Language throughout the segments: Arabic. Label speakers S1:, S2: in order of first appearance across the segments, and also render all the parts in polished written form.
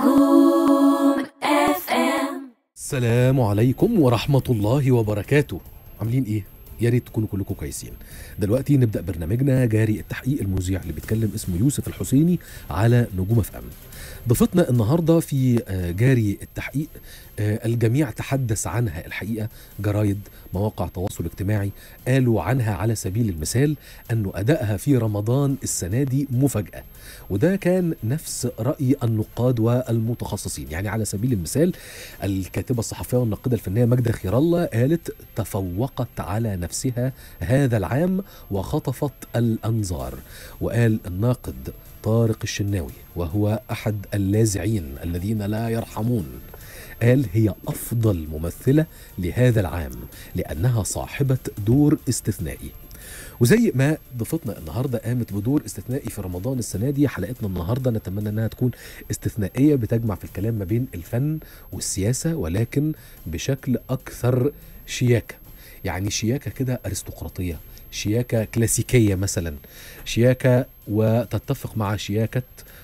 S1: نجوم FM.
S2: السلام عليكم ورحمة الله وبركاته. عاملين ايه؟ يا ريت تكونوا كلكم كويسين. دلوقتي نبدأ برنامجنا جاري التحقيق. المذيع اللي بيتكلم اسمه يوسف الحسيني على نجوم FM. ضيفتنا النهاردة في جاري التحقيق الجميع تحدث عنها الحقيقة، جرايد، مواقع تواصل اجتماعي قالوا عنها على سبيل المثال أنه أدائها في رمضان السنة دي مفاجأة، وده كان نفس رأي النقاد والمتخصصين. يعني على سبيل المثال الكاتبة الصحفية والناقدة الفنية ماجدة خير الله قالت تفوقت على نفسها هذا العام وخطفت الأنظار. وقال الناقد طارق الشناوي وهو أحد اللاذعين الذين لا يرحمون، قال هي أفضل ممثلة لهذا العام لأنها صاحبة دور استثنائي. وزي ما ضيفتنا النهاردة قامت بدور استثنائي في رمضان السنة دي، حلقتنا النهاردة نتمنى أنها تكون استثنائية بتجمع في الكلام ما بين الفن والسياسة، ولكن بشكل أكثر شياكة. يعني شياكة كده أرستقراطية، شياكة كلاسيكية مثلا، شياكة وتتفق مع شياكة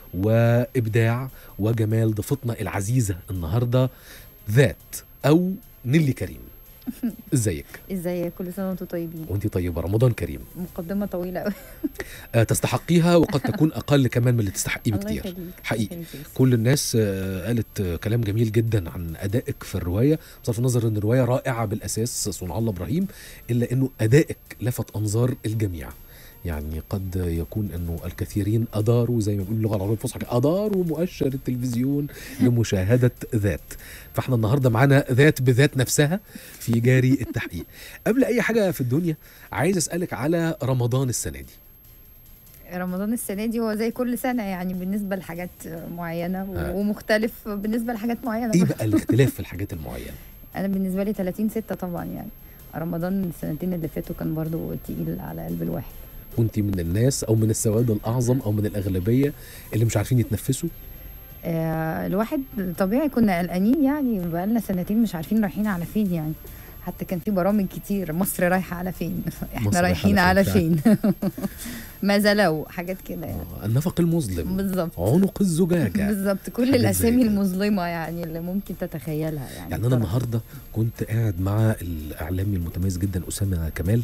S2: وإبداع وجمال ضيفتنا العزيزة النهاردة ذات أو نيلي كريم. ازيك؟
S3: ازيك؟ كل سنه وانتم طيبين.
S2: وانتي طيبة، رمضان كريم.
S3: مقدمه طويله قوي.
S2: تستحقيها وقد تكون أقل كمان من اللي تستحقيه بكتير حقيقي. كل الناس قالت كلام جميل جدا عن أدائك في الرواية، بصرف النظر أن الرواية رائعة بالأساس صنع الله إبراهيم، إلا أنه أدائك لفت أنظار الجميع. يعني قد يكون أنه الكثيرين أداروا زي ما بيقولوا اللغة العربية الفصحى، أداروا مؤشر التلفزيون لمشاهدة ذات. فاحنا النهاردة معانا ذات بذات نفسها في جاري التحقيق. قبل أي حاجة في الدنيا عايز أسألك على رمضان السنة دي.
S3: رمضان السنه دي هو زي كل سنه، يعني بالنسبه لحاجات معينه ومختلف بالنسبه لحاجات معينه.
S2: ايه بقى الاختلاف في الحاجات المعينه؟
S3: انا بالنسبه لي 30/6 طبعا، يعني رمضان السنتين اللي فاتوا كان برضو تقيل على قلب الواحد.
S2: كنتي من الناس او من السواد الاعظم او من الاغلبيه اللي مش عارفين يتنفسوا؟
S3: الواحد طبيعي كنا قلقانين، يعني بقالنا سنتين مش عارفين رايحين على فين. يعني حتى كان في برامج كتير، مصر رايحه على فين، احنا رايحين على فين. ماذا لو حاجات كده يعني.
S2: النفق المظلم
S3: بالظبط،
S2: عنق الزجاجه
S3: بالظبط، كل الاسامي المظلمه يعني اللي ممكن تتخيلها. يعني
S2: انا النهارده كنت قاعد مع الاعلامي المتميز جدا اسامه كمال،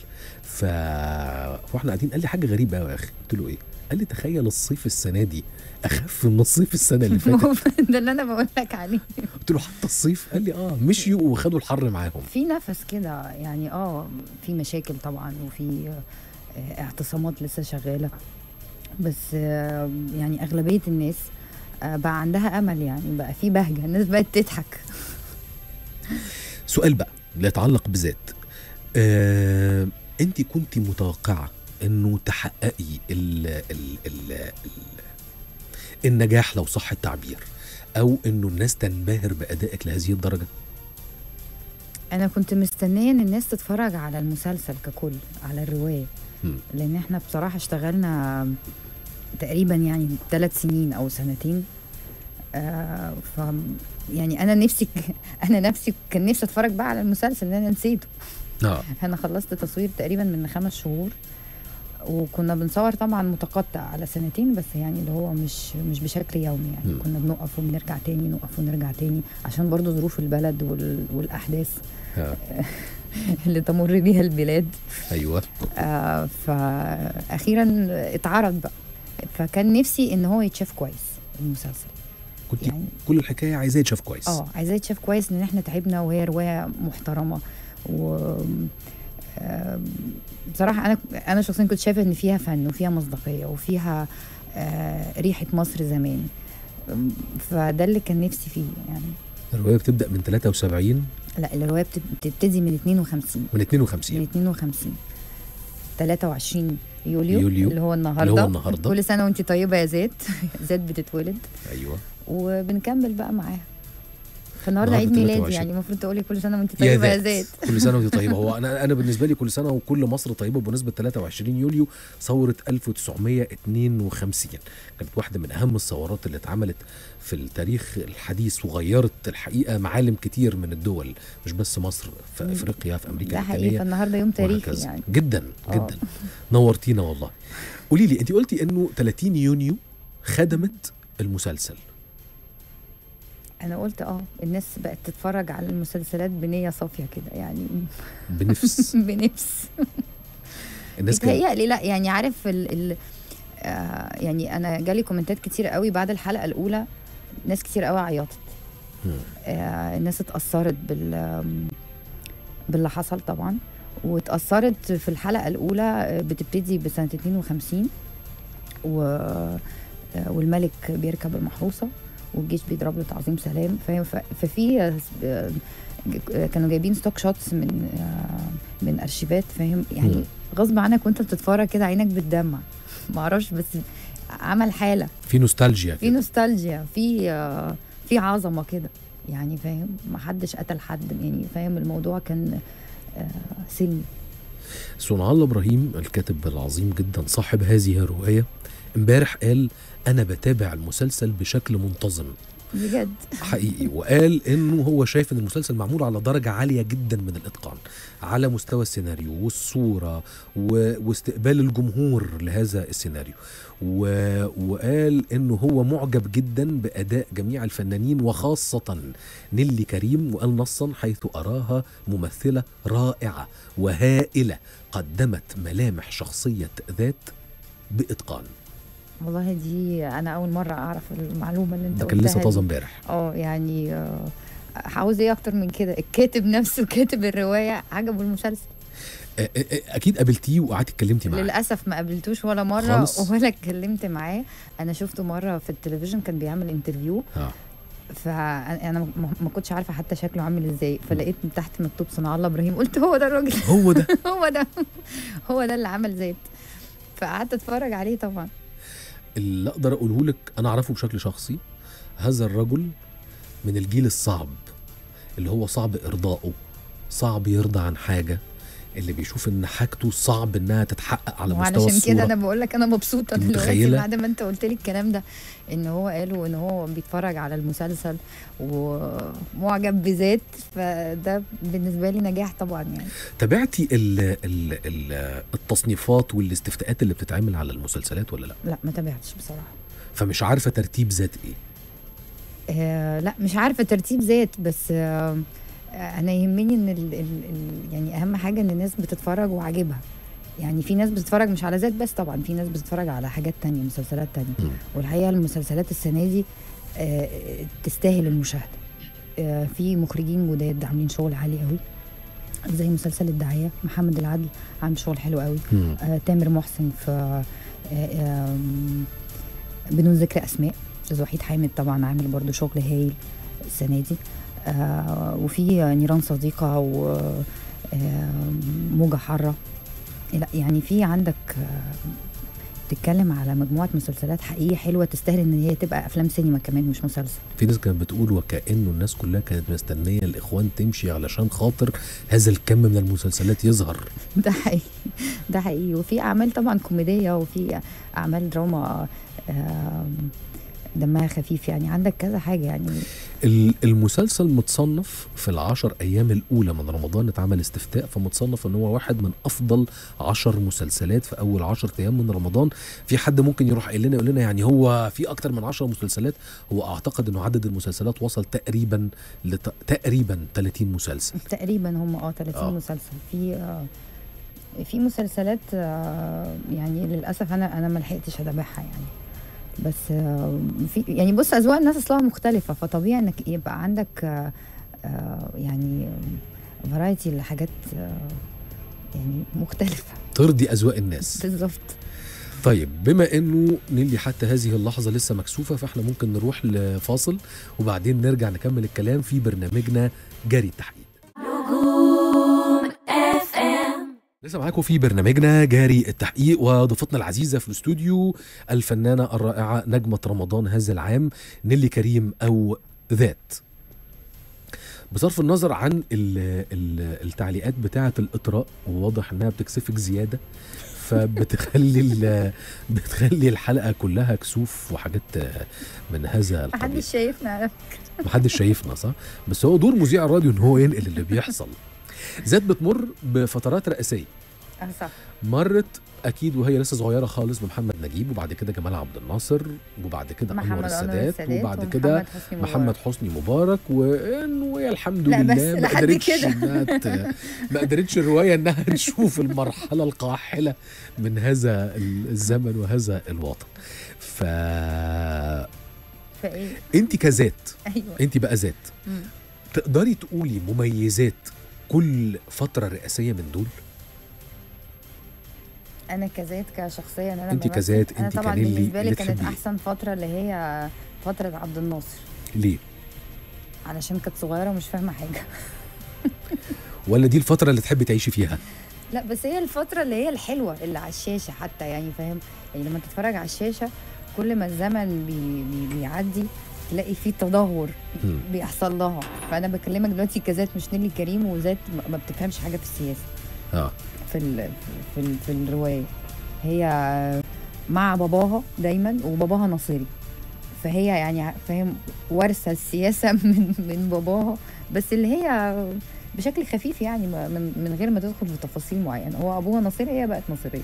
S2: واحنا قاعدين قال لي حاجه غريبه قوي يا اخي. قلت له ايه؟ قال لي تخيل الصيف السنه دي اخف من الصيف السنه اللي فاتت.
S3: ده اللي انا بقول لك عليه.
S2: قلت له حتى الصيف؟ قال لي مشيوا وخدوا الحر معاهم.
S3: في نفس كده يعني، في مشاكل طبعا، وفي اعتصامات لسه شغاله، بس يعني اغلبيه الناس بقى عندها امل، يعني بقى في بهجه، الناس بقت تضحك.
S2: سؤال بقى لا يتعلق بذات، انت كنت متوقعه انه تحققي النجاح لو صح التعبير، او انه الناس تنبهر بادائك لهذه الدرجه؟
S3: انا كنت مستنيه ان الناس تتفرج على المسلسل ككل، على الروايه، لان احنا بصراحه اشتغلنا تقريبا يعني 3 سنين او سنتين. ف يعني انا نفسي كان نفسي اتفرج بقى على المسلسل اللي انا نسيته. انا خلصت تصوير تقريبا من 5 شهور، وكنا بنصور طبعا متقطع على سنتين، بس يعني اللي هو مش بشكل يومي، يعني كنا بنقف ونرجع تاني، نقف ونرجع تاني، عشان برضو ظروف البلد والاحداث اللي تمر بيها البلاد.
S2: ايوه.
S3: فاخيرا اتعرض بقى، فكان نفسي ان هو يتشاف كويس المسلسل.
S2: كنت يعني كل الحكايه عايزاه يتشاف كويس.
S3: عايزاه يتشاف كويس، لان احنا تعبنا، وهي روايه محترمه، و بصراحه انا شخصيا كنت شايفه ان فيها فن وفيها مصداقيه وفيها ريحه مصر زمان، فده اللي كان نفسي فيه. يعني
S2: الروايه بتبدا من 73؟
S3: لا، الروايه بتبتدي من 52.
S2: من 52
S3: 23 يوليو اللي هو النهارده. كل سنه وانت طيبه يا ذات. ذات بتتولد.
S2: ايوه.
S3: وبنكمل بقى معاها. فالنهارده عيد ميلادي، يعني المفروض تقولي كل سنه وانت طيبه يا ذات.
S2: كل سنه وانت طيبه. هو انا بالنسبه لي كل سنه وكل مصر طيبه بمناسبه 23 يوليو ثوره 1952. كانت واحده من اهم الثورات اللي اتعملت في التاريخ الحديث، وغيرت الحقيقه معالم كتير من الدول، مش بس مصر، في افريقيا، في امريكا اللاتينيه.
S3: ده حقيقي، فالنهارده يوم تاريخي يعني
S2: جدا جدا. نورتينا والله. قولي لي، انت قلتي انه 30 يونيو خدمت المسلسل،
S3: انا قلت الناس بقت تتفرج على المسلسلات بنيه صافيه كده يعني
S2: بنفس
S3: بنفس.
S2: الناس كانت
S3: بيتهيألي لا يعني عارف يعني انا جالي كومنتات كتير قوي بعد الحلقه الاولى، ناس كتير قوي عيطت. الناس اتأثرت باللي حصل طبعا، واتأثرت في الحلقة الأولى بتبتدي بسنة 52 والملك بيركب المحروسة والجيش بيضرب له تعظيم سلام، ففي كانوا جايبين ستوك شوتس من أرشيفات، فاهم يعني غصب عنك وانت بتتفرج كده عينك بتدمع، معرفش بس عمل حالة
S2: في نوستالجيا
S3: في نوستالجيا في عظمة كده يعني، فاهم ما حدش قتل حد يعني، فاهم الموضوع كان سلمي.
S2: صنع الله إبراهيم الكاتب العظيم جدا صاحب هذه الرواية امبارح قال أنا بتابع المسلسل بشكل منتظم
S3: بجد
S2: حقيقي، وقال انه هو شايف ان المسلسل معمول على درجة عالية جدا من الاتقان على مستوى السيناريو والصورة واستقبال الجمهور لهذا السيناريو، وقال انه هو معجب جدا باداء جميع الفنانين وخاصة نيلي كريم، وقال نصا حيث اراها ممثلة رائعة وهائلة قدمت ملامح شخصية ذات باتقان.
S3: والله دي انا اول مره اعرف المعلومه اللي انت قلتها،
S2: ده كان لسه طازه امبارح.
S3: يعني عاوز ايه اكتر من كده؟ الكاتب نفسه كاتب الروايه عجبه المسلسل.
S2: اكيد قابلتيه وقعدت اتكلمتي معاه؟
S3: للاسف ما قابلتوش ولا مره خالص. ولا اتكلمت معاه. انا شفته مره في التلفزيون كان بيعمل انترفيو، فانا ما كنتش عارفه حتى شكله عامل ازاي، فلقيت من تحت مكتوب صنع الله ابراهيم، قلت هو ده الراجل
S2: هو ده
S3: هو ده اللي عمل ذات، فقعدت اتفرج عليه. طبعا
S2: اللي اقدر اقوله لك انا اعرفه بشكل شخصي، هذا الرجل من الجيل الصعب اللي هو صعب ارضائه، صعب يرضى عن حاجه، اللي بيشوف ان حاجته صعب انها تتحقق على مستوى الصوره.
S3: وعلشان كده انا بقول لك انا مبسوطه دلوقتي بعد ما انت قلت لي الكلام ده، ان هو قالوا ان هو بيتفرج على المسلسل ومعجب بذات، فده بالنسبه لي نجاح طبعا. يعني
S2: تابعتي التصنيفات والاستفتاءات اللي بتتعمل على المسلسلات ولا لا؟
S3: لا ما تابعتش بصراحه.
S2: فمش عارفه ترتيب ذات ايه؟
S3: لا مش عارفه ترتيب ذات، بس انا يهمني ان يعني اهم حاجه ان الناس بتتفرج وعاجبها. يعني في ناس بتتفرج مش على ذات بس، طبعا في ناس بتتفرج على حاجات تانية، مسلسلات تانية. والحقيقه المسلسلات السنه دي تستاهل المشاهده. في مخرجين جداد عاملين شغل عالي قوي، زي مسلسل الداعيه محمد العدل عامل شغل حلو قوي. تامر محسن في بدون ذكر اسماء، استاذ وحيد حامد طبعا عامل برضو شغل هايل السنه دي. وفي نيران صديقة وموجة حارة. لا يعني في عندك تتكلم على مجموعة مسلسلات حقيقية حلوة تستاهل ان هي تبقى افلام سينما كمان مش مسلسل.
S2: في ناس كانت بتقول وكأنه الناس كلها كانت مستنية الاخوان تمشي علشان خاطر هذا الكم من المسلسلات يظهر.
S3: ده حقيقي، ده حقيقي. وفي اعمال طبعا كوميدية وفي اعمال دراما دمها خفيف، يعني عندك كذا حاجة. يعني
S2: المسلسل متصنف في ال10 أيام الأولى من رمضان، اتعمل استفتاء فمتصنف ان هو واحد من أفضل 10 مسلسلات في أول 10 أيام من رمضان. في حد ممكن يروح يقول لنا يعني هو في أكتر من 10 مسلسلات؟ هو أعتقد أنه عدد المسلسلات وصل تقريبا 30 مسلسل
S3: تقريبا. هم 30 مسلسل. في مسلسلات يعني للأسف أنا ما لحقتش أتابعها يعني، بس في يعني بص أذواق الناس أصلها مختلفة، فطبيعي إنك يبقى عندك يعني فرايتي لحاجات يعني مختلفة
S2: ترضي أذواق الناس
S3: بالظبط.
S2: طيب بما إنه نيلي حتى هذه اللحظة لسه مكسوفة، فإحنا ممكن نروح لفاصل وبعدين نرجع نكمل الكلام في برنامجنا جاري التحقيق. لسه معاكم في برنامجنا جاري التحقيق، وضيفتنا العزيزة في الاستوديو الفنانة الرائعة نجمة رمضان هذا العام نيلي كريم أو ذات. بصرف النظر عن التعليقات بتاعة الإطراء، وواضح أنها بتكسفك زيادة، فبتخلي الحلقة كلها كسوف وحاجات من هذا القبيل.
S3: محدش شايفنا على فكرة.
S2: محدش شايفنا صح؟ بس هو دور مذيع الراديو إن هو ينقل اللي بيحصل. ذات بتمر بفترات رئاسية.
S3: صح.
S2: مرت اكيد وهي لسه صغيره خالص، بمحمد نجيب، وبعد كده جمال عبد الناصر، وبعد كده انور السادات، وبعد كده محمد حسني مبارك. وهي الحمد لله ما قدرتش الروايه انها تشوف المرحله القاحله من هذا الزمن وهذا الوطن. انت كذات،
S3: أيوة.
S2: انت بقى ذات، تقدري تقولي مميزات كل فتره رئاسيه من دول؟
S3: انا كذات كشخصيه، انا
S2: انت كذات،
S3: انا
S2: انت
S3: طبعا
S2: كانيلي
S3: بالنسبه لي كانت احسن فتره اللي هي فتره عبد الناصر.
S2: ليه؟
S3: علشان كنت صغيره ومش فاهمه حاجه.
S2: ولا دي الفتره اللي تحبي تعيشي فيها؟
S3: لا بس هي الفتره اللي هي الحلوه اللي على الشاشه حتى، يعني فاهم، يعني لما تتفرج على الشاشه كل ما الزمن بيعدي تلاقي فيه تدهور بيحصل لها. فانا بكلمك دلوقتي كذات، مش نيلي كريم وذات ما بتفهمش حاجه في السياسه. في الروايه هي مع باباها دايما، وباباها ناصري، فهي يعني فاهم ورثه السياسه من باباها، بس اللي هي بشكل خفيف يعني من غير ما تدخل في تفاصيل معينه. هو ابوها ناصري، هي بقت ناصريه.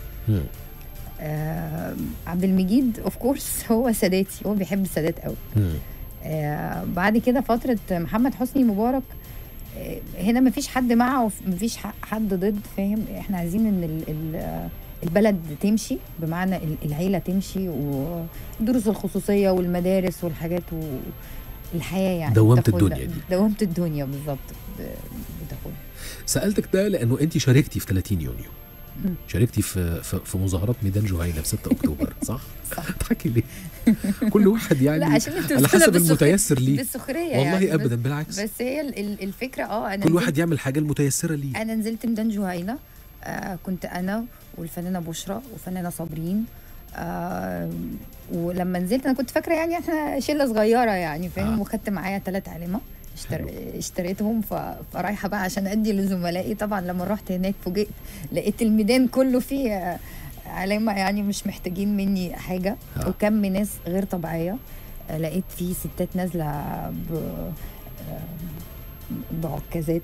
S3: عبد المجيد اوف كورس هو ساداتي، هو بيحب السادات قوي. بعد كده فتره محمد حسني مبارك، هنا مفيش حد معه ومفيش حد ضد، فاهم. احنا عايزين ان البلد تمشي، بمعنى العيله تمشي، ودروس الخصوصيه والمدارس والحاجات والحياه يعني
S2: دوامه الدنيا دي،
S3: دوامه الدنيا بالظبط بتاخدها.
S2: سالتك ده لانه انت شاركتي في 30 يونيو، شاركتي في مظاهرات ميدان جهينة في 6 أكتوبر، صح؟ تحكي ليه؟ كل واحد يعني على حسب المتيسر ليه.
S3: بالسخرية
S2: والله
S3: يعني،
S2: أبدا بالعكس.
S3: بس هي الفكرة
S2: أنا كل واحد يعمل حاجة المتيسرة ليه.
S3: أنا نزلت ميدان جهينة، كنت أنا والفنانة بشرى وفنانة صابرين، ولما نزلت أنا كنت فاكرة يعني إحنا شلة صغيرة يعني فاهم، وخدت معايا 3 علامة اشتريتهم، فرايحه بقى عشان ادي لزملائي. طبعا لما رحت هناك فوجئت لقيت الميدان كله فيه علامه، يعني مش محتاجين مني حاجه، وكم ناس غير طبيعيه. لقيت فيه ستات نازله بعكازات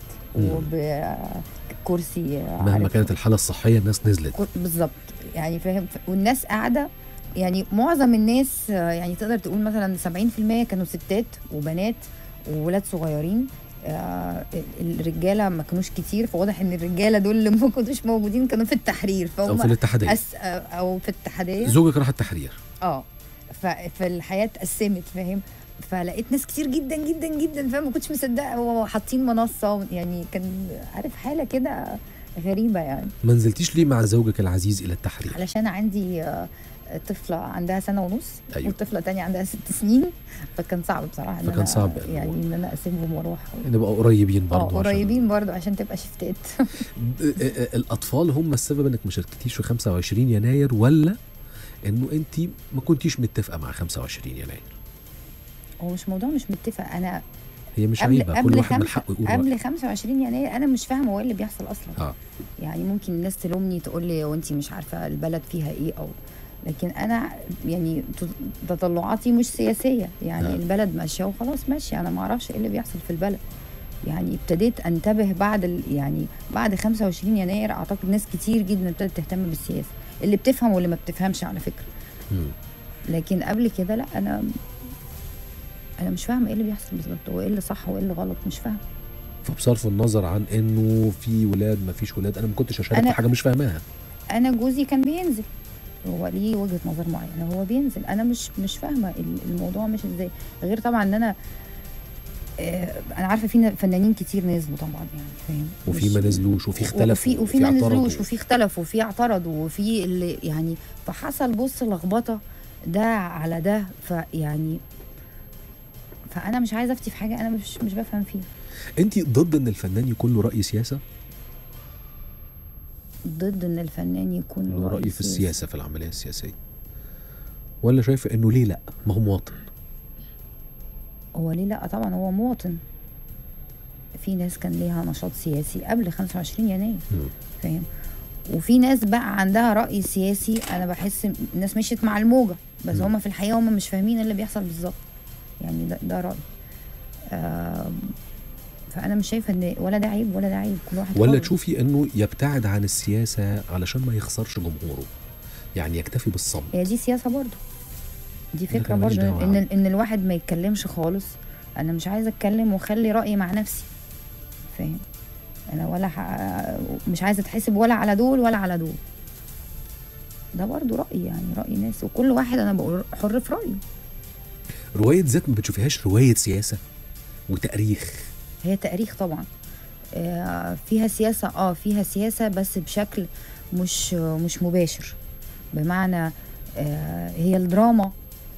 S3: وبكرسي،
S2: مهما كانت الحاله الصحيه الناس نزلت
S3: بالظبط يعني فاهم. والناس قاعده، يعني معظم الناس يعني تقدر تقول مثلا 70% كانوا ستات وبنات وولاد صغيرين. الرجاله ما كانوش كتير، فواضح ان الرجاله دول اللي ما كانوش موجودين كانوا في التحرير،
S2: او في الاتحاديه
S3: او في الاتحاديه.
S2: زوجك راح التحرير.
S3: فالحياه اتقسمت فاهم. فلقيت ناس كتير جدا جدا جدا فاهم، ما كنتش مصدقه، وحاطين منصه يعني، كان عارف حاله كده غريبه يعني.
S2: ما نزلتيش ليه مع زوجك العزيز الى التحرير؟
S3: علشان عندي طفلة عندها 1.5 سنة،
S2: أيوه.
S3: والطفلة تانية عندها 6 سنين، فكان صعب بصراحة
S2: فكان صعب
S3: يعني ان انا اسيبهم واروح،
S2: نبقى قريبين برضه،
S3: قريبين برضه عشان تبقى شفتات.
S2: الاطفال هم السبب انك ما شاركتيش في 25 يناير، ولا انه انت ما كنتيش متفقة مع 25 يناير؟
S3: هو مش موضوع مش متفق، انا
S2: هي مش عيبة، كل واحد من حقه يقول
S3: قبل 25 يناير انا مش فاهمه هو اللي بيحصل اصلا. يعني ممكن الناس تلومني تقول لي وانت مش عارفه البلد فيها ايه، او لكن انا يعني تطلعاتي مش سياسيه يعني. البلد ماشيه وخلاص ماشيه، انا ما اعرفش ايه اللي بيحصل في البلد. يعني ابتديت انتبه بعد 25 يناير. اعتقد ناس كتير جدا ابتدت تهتم بالسياسه، اللي بتفهم واللي ما بتفهمش على فكره. لكن قبل كده لا، انا مش فاهمه ايه اللي بيحصل بالظبط، وايه اللي صح وايه اللي غلط، مش فاهمه.
S2: فبصرف النظر عن انه في ولاد ما فيش ولاد، انا ما كنتش اشارك في حاجه مش فاهماها.
S3: انا جوزي كان بينزل، هو ليه وجهه نظر معينه، هو بينزل، انا مش فاهمه الموضوع مش ازاي. غير طبعا ان انا عارفه في فنانين كتير نزلوا طبعا يعني فاهم،
S2: وفي ما نزلوش، وفي اختلفوا،
S3: وفي ما نزلوش، وفي اختلفوا، وفي اعترضوا، وفي اللي يعني فحصل بص لخبطه ده على ده. فيعني فانا مش عايزه افتي في حاجه انا مش بفهم فيها.
S2: انت ضد ان الفنان يكون له راي سياسه؟
S3: ضد ان الفنان يكون له
S2: راي في السياسه، في العمليه السياسيه، ولا شايفه انه ليه لا، ما هو مواطن؟
S3: هو ليه لا؟ طبعا هو مواطن. في ناس كان ليها نشاط سياسي قبل 25 يناير فاهم، وفي ناس بقى عندها راي سياسي. انا بحس الناس مشيت مع الموجه، بس هم في الحقيقه هم مش فاهمين اللي بيحصل بالظبط يعني. ده رايي. فانا مش شايفه ان ولا ده عيب ولا ده عيب، كل واحد
S2: ولا
S3: حر.
S2: تشوفي انه يبتعد عن السياسه علشان ما يخسرش جمهوره؟ يعني يكتفي بالصمت.
S3: هي دي سياسه برضو، دي فكره
S2: أنا ماليش
S3: برضو،
S2: دعوة.
S3: ان الواحد ما يتكلمش خالص. انا مش عايزه اتكلم واخلي رايي مع نفسي، فاهم؟ انا ولا مش عايزه اتحسب ولا على دول ولا على دول. ده برضو رايي، يعني راي ناس، وكل واحد انا بقول حر في رايه.
S2: روايه ذات ما بتشوفيهاش روايه سياسه وتاريخ؟
S3: هي تاريخ طبعا، فيها سياسه، فيها سياسه بس بشكل مش مباشر. بمعنى هي الدراما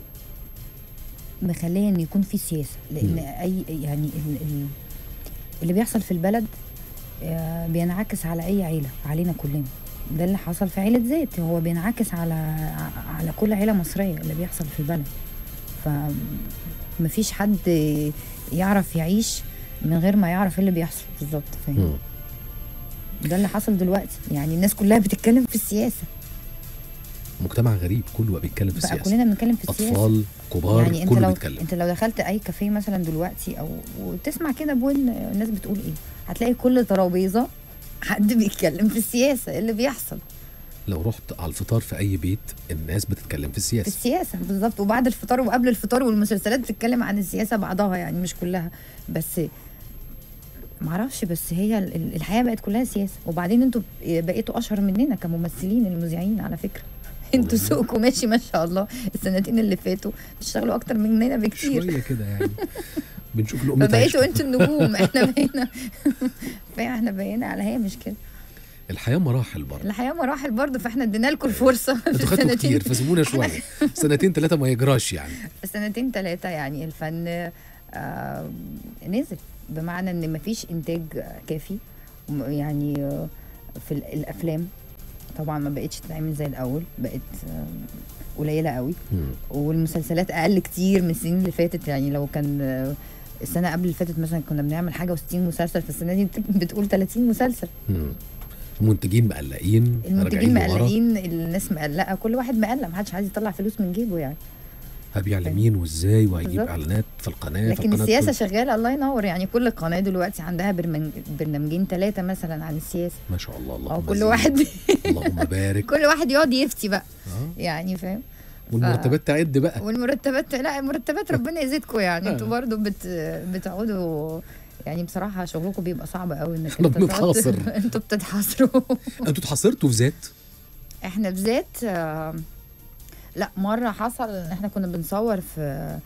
S3: مخليه ان يكون في سياسه، لان اي يعني اللي بيحصل في البلد بينعكس على اي عيله، علينا كلنا. ده اللي حصل في عيله ذات، هو بينعكس على كل عيله مصريه اللي بيحصل في البلد. فمفيش حد يعرف يعيش من غير ما يعرف ايه اللي بيحصل بالظبط، فاهم؟ ده اللي حصل دلوقتي، يعني الناس كلها بتتكلم في السياسه.
S2: مجتمع غريب كله بقى بيتكلم في السياسه،
S3: بقى كلنا بنتكلم في السياسه،
S2: اطفال كبار،
S3: يعني
S2: كله بيتكلم.
S3: انت لو دخلت اي كافيه مثلا دلوقتي او وتسمع كده بون الناس بتقول ايه، هتلاقي كل ترابيزه حد بيتكلم في السياسه، ايه اللي بيحصل.
S2: لو رحت على الفطار في اي بيت الناس بتتكلم في السياسه.
S3: في السياسه بالظبط، وبعد الفطار وقبل الفطار، والمسلسلات بتتكلم عن السياسه بعضها، يعني مش كلها، بس معرفش. بس هي الحياه بقت كلها سياسه. وبعدين انتوا بقيتوا اشهر مننا كممثلين المذيعين على فكره. انتوا سوقكم ماشي ما شاء الله، السنتين اللي فاتوا بتشتغلوا اكتر مننا بكتير
S2: شويه كده يعني. بنشوف لقمه عيش.
S3: فبقيتوا انتوا النجوم، احنا بقينا على هامش كده.
S2: الحياه مراحل برضه.
S3: الحياه مراحل برضه، فاحنا ادينا لكم الفرصه.
S2: انتوا خدتوا كتير فسيبونا شويه. سنتين 3 ما يجراش يعني.
S3: سنتين 3 يعني الفن نزل، بمعنى ان مفيش انتاج كافي. يعني في الافلام طبعا ما بقتش تتعمل زي الاول، بقت قليله قوي. والمسلسلات اقل كتير من السنين اللي فاتت. يعني لو كان السنه قبل اللي فاتت مثلا كنا بنعمل حاجه و60 مسلسل، فالسنه دي بتقول 30 مسلسل.
S2: المنتجين مقلقين،
S3: المنتجين مقلقين، الناس مقلقه، كل واحد مقلق، محدش عايز يطلع فلوس من جيبه يعني.
S2: هبيع لمين وازاي، وهيجيب اعلانات في القناه.
S3: لكن السياسه شغاله الله ينور، يعني كل قناه دلوقتي عندها برنامجين 3 مثلا عن السياسه.
S2: ما شاء الله، اللهم
S3: كل واحد
S2: اللهم بارك.
S3: كل واحد يقعد يفتي بقى يعني، فاهم؟
S2: والمرتبات تعد بقى.
S3: والمرتبات لا، المرتبات ربنا يزيدكم يعني. انتوا برضو بتقعدوا يعني، بصراحه شغلكم بيبقى صعب قوي انك
S2: احنا بنتحاصر.
S3: انتوا بتتحاصروا.
S2: انتوا اتحاصرتوا في ذات؟
S3: احنا في ذات لا، مره حصل ان احنا كنا بنصور في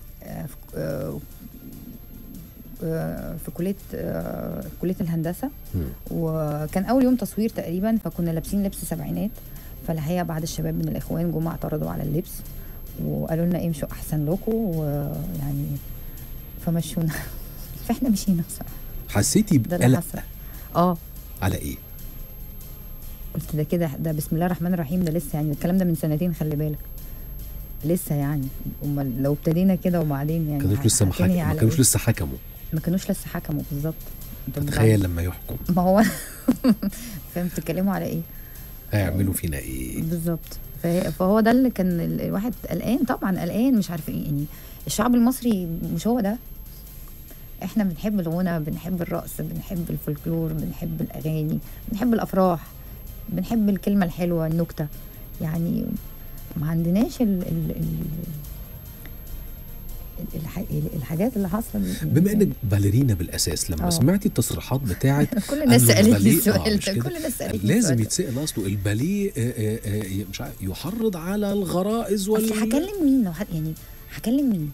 S3: كليه الهندسه، وكان اول يوم تصوير تقريبا، فكنا لابسين لبس سبعينات. فالحقيقه بعد الشباب من الاخوان جم اعترضوا على اللبس وقالوا لنا امشوا احسن لكم، ويعني فمشونا. فاحنا مشينا بصراحه.
S2: حسيتي بقلق؟ على ايه؟
S3: قلت ده كده، ده بسم الله الرحمن الرحيم، ده لسه يعني الكلام ده من سنتين، خلي بالك لسه يعني. امال لو ابتدينا كده وبعدين يعني
S2: ما كانوش لسه حكموا.
S3: ما كانوش لسه حكموا بالظبط.
S2: تخيل لما يحكم.
S3: ما هو فاهم بتتكلموا على ايه؟
S2: هيعملوا فينا ايه
S3: بالظبط. فهو ده اللي كان الواحد قلقان، طبعا قلقان، مش عارف ايه يعني. الشعب المصري مش هو ده. احنا بنحب الغنى، بنحب الرقص، بنحب الفولكلور، بنحب الاغاني، بنحب الافراح، بنحب الكلمه الحلوه، النكته. يعني ما عندناش الحاجات اللي حاصله.
S2: بما انك باليرينا بالاساس، لما سمعتي التصريحات بتاعه
S3: كل الناس سالتني السؤال ده، كل الناس سالتني
S2: لازم يتسال اصله الباليه مش عارف يحرض على الغرائز
S3: هكلم مين لو يعني هكلم مين؟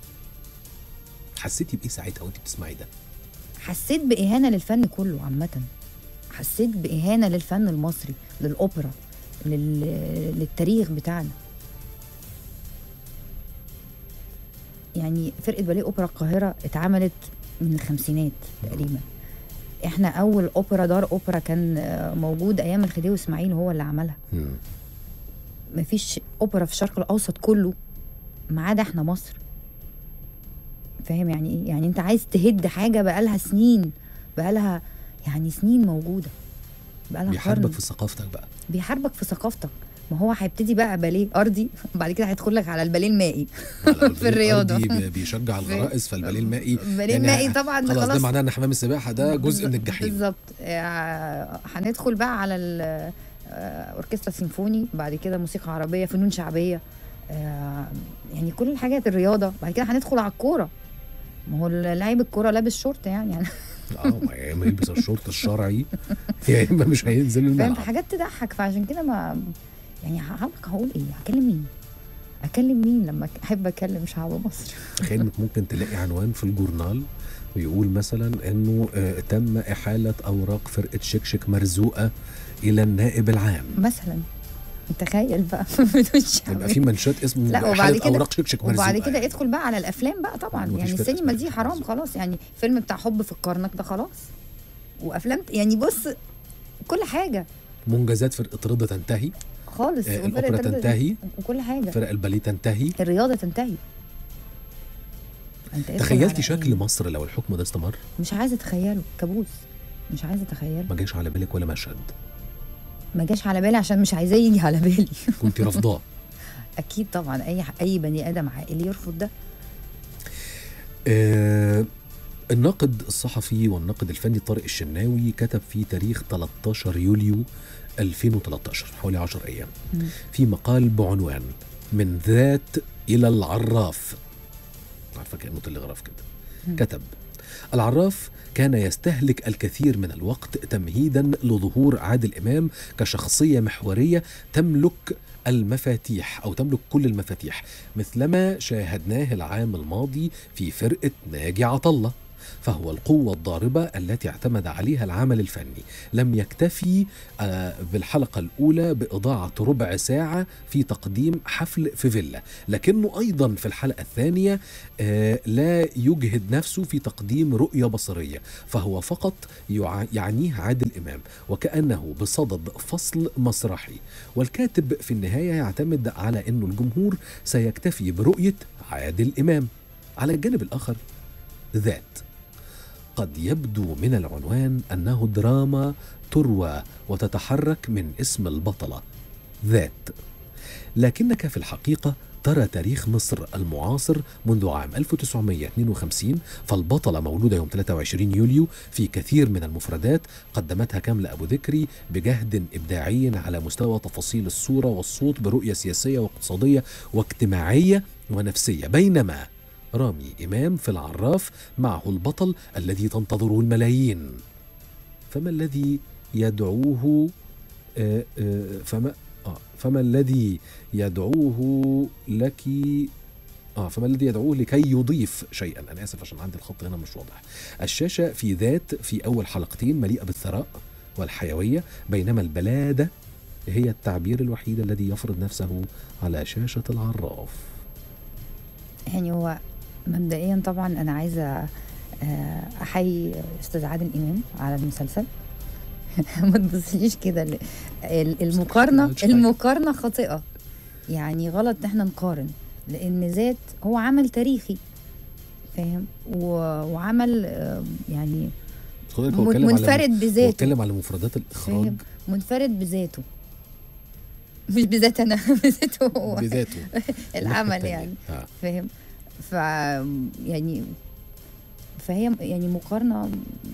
S2: حسيتي بايه ساعتها وانت بتسمعي ده؟
S3: حسيت باهانه للفن كله عامه. حسيت باهانه للفن المصري، للاوبرا، للتاريخ بتاعنا. يعني فرقه باليه اوبرا القاهره اتعملت من الخمسينات تقريبا. احنا اول اوبرا، دار اوبرا، كان موجود ايام الخديوي اسماعيل، هو اللي عملها. مفيش اوبرا في الشرق الاوسط كله ما عدا احنا مصر. فاهم يعني ايه؟ يعني انت عايز تهد حاجه بقالها سنين، بقالها يعني سنين موجوده، بقالها
S2: بيحاربك في ثقافتك بقى.
S3: بيحاربك في ثقافتك. ما هو هيبتدي بقى باليه ارضي، وبعد كده هيدخل لك على الباليه المائي في الرياضه.
S2: بيشجع الغرائز، فالباليه المائي
S3: الباليه يعني المائي طبعا
S2: خلاص ده معناه ان حمام السباحه ده جزء من الجحيم.
S3: بالظبط. هندخل بقى على اوركسترا سيمفوني، بعد كده موسيقى عربيه، فنون شعبيه، يعني كل الحاجات، الرياضه. بعد كده هندخل على الكوره، ما هو لعيب الكوره لابس شورت يعني
S2: ما يا اما يلبس الشورت الشرعي يا اما مش هينزل
S3: فاهم،
S2: الملعب.
S3: حاجات تضحك. فعشان كده ما يعني هقول ايه، اكلم مين لما احب اكلم شعب مصر؟
S2: تخيل انك ممكن تلاقي عنوان في الجورنال ويقول مثلا انه تم احاله اوراق فرقه شكشك مرزوقه الى النائب العام
S3: مثلا. تخيل بقى
S2: يبقى في منشات اسمه
S3: لا، وبعد
S2: احاله
S3: كده
S2: اوراق شكشك مرزوقه.
S3: وبعد كده ادخل بقى على الافلام بقى طبعا، يعني السينما دي حرام خلاص، يعني فيلم بتاع حب في الكرنك ده خلاص، وافلام يعني بص كل حاجه.
S2: منجزات فرقه رضا تنتهي
S3: خالص،
S2: الاوبرا تنتهي،
S3: وكل حاجه،
S2: فرق الباليه تنتهي،
S3: الرياضه تنتهي.
S2: تخيلتي شكل مصر لو الحكم ده استمر؟
S3: مش عايزه اتخيله، كابوس، مش عايزه اتخيله.
S2: ما جاش على بالك ولا مشهد؟
S3: ما جاش على بالي عشان مش عايزاه يجي على بالي.
S2: كنت رافضاه؟
S3: اكيد طبعا، اي بني ادم عاقل يرفض ده.
S2: الناقد الصحفي والناقد الفني طارق الشناوي كتب في تاريخ 13 يوليو 2013 حوالي 10 أيام في مقال بعنوان من ذات إلى العراف، عارفة كأنه تلغراف كده. كتب: العراف كان يستهلك الكثير من الوقت تمهيدا لظهور عادل إمام كشخصية محورية تملك المفاتيح أو تملك كل المفاتيح، مثلما شاهدناه العام الماضي في فرقة ناجي عطلة. فهو القوة الضاربة التي اعتمد عليها العمل الفني. لم يكتفي بالحلقة الأولى بإضاعة ربع ساعة في تقديم حفل في فيلا، لكنه أيضا في الحلقة الثانية لا يجهد نفسه في تقديم رؤية بصرية، فهو فقط يعنيه عادل إمام وكأنه بصدد فصل مسرحي. والكاتب في النهاية يعتمد على أنه الجمهور سيكتفي برؤية عادل إمام. على الجانب الآخر ذات، قد يبدو من العنوان أنه دراما تروى وتتحرك من اسم البطلة ذات، لكنك في الحقيقة ترى تاريخ مصر المعاصر منذ عام 1952، فالبطلة مولودة يوم 23 يوليو في كثير من المفردات قدمتها كاملة أبو ذكري بجهد إبداعي على مستوى تفاصيل الصورة والصوت، برؤية سياسية واقتصادية واجتماعية ونفسية، بينما رامي إمام في العراف معه البطل الذي تنتظره الملايين. فما الذي يدعوه فما الذي يدعوه لك فما الذي يدعوه لكي يضيف شيئا؟ أنا آسف عشان عندي الخط هنا مش واضح. الشاشة في ذات في أول حلقتين مليئة بالثراء والحيوية، بينما البلادة هي التعبير الوحيد الذي يفرض نفسه على شاشة العراف.
S3: يعني هو مبدئيا طبعا أنا عايزة أحيي أستاذ عادل إمام على المسلسل. ما تبصليش كده، المقارنة خاطئة، يعني غلط احنا نقارن، لأن ذات هو عمل تاريخي فاهم، وعمل يعني منفرد بذاته،
S2: بيتكلم على مفردات الإخراج،
S3: منفرد بذاته، مش بذات أنا بذاته هو
S2: بذاته
S3: العمل يعني فاهم. يعني فهي يعني مقارنة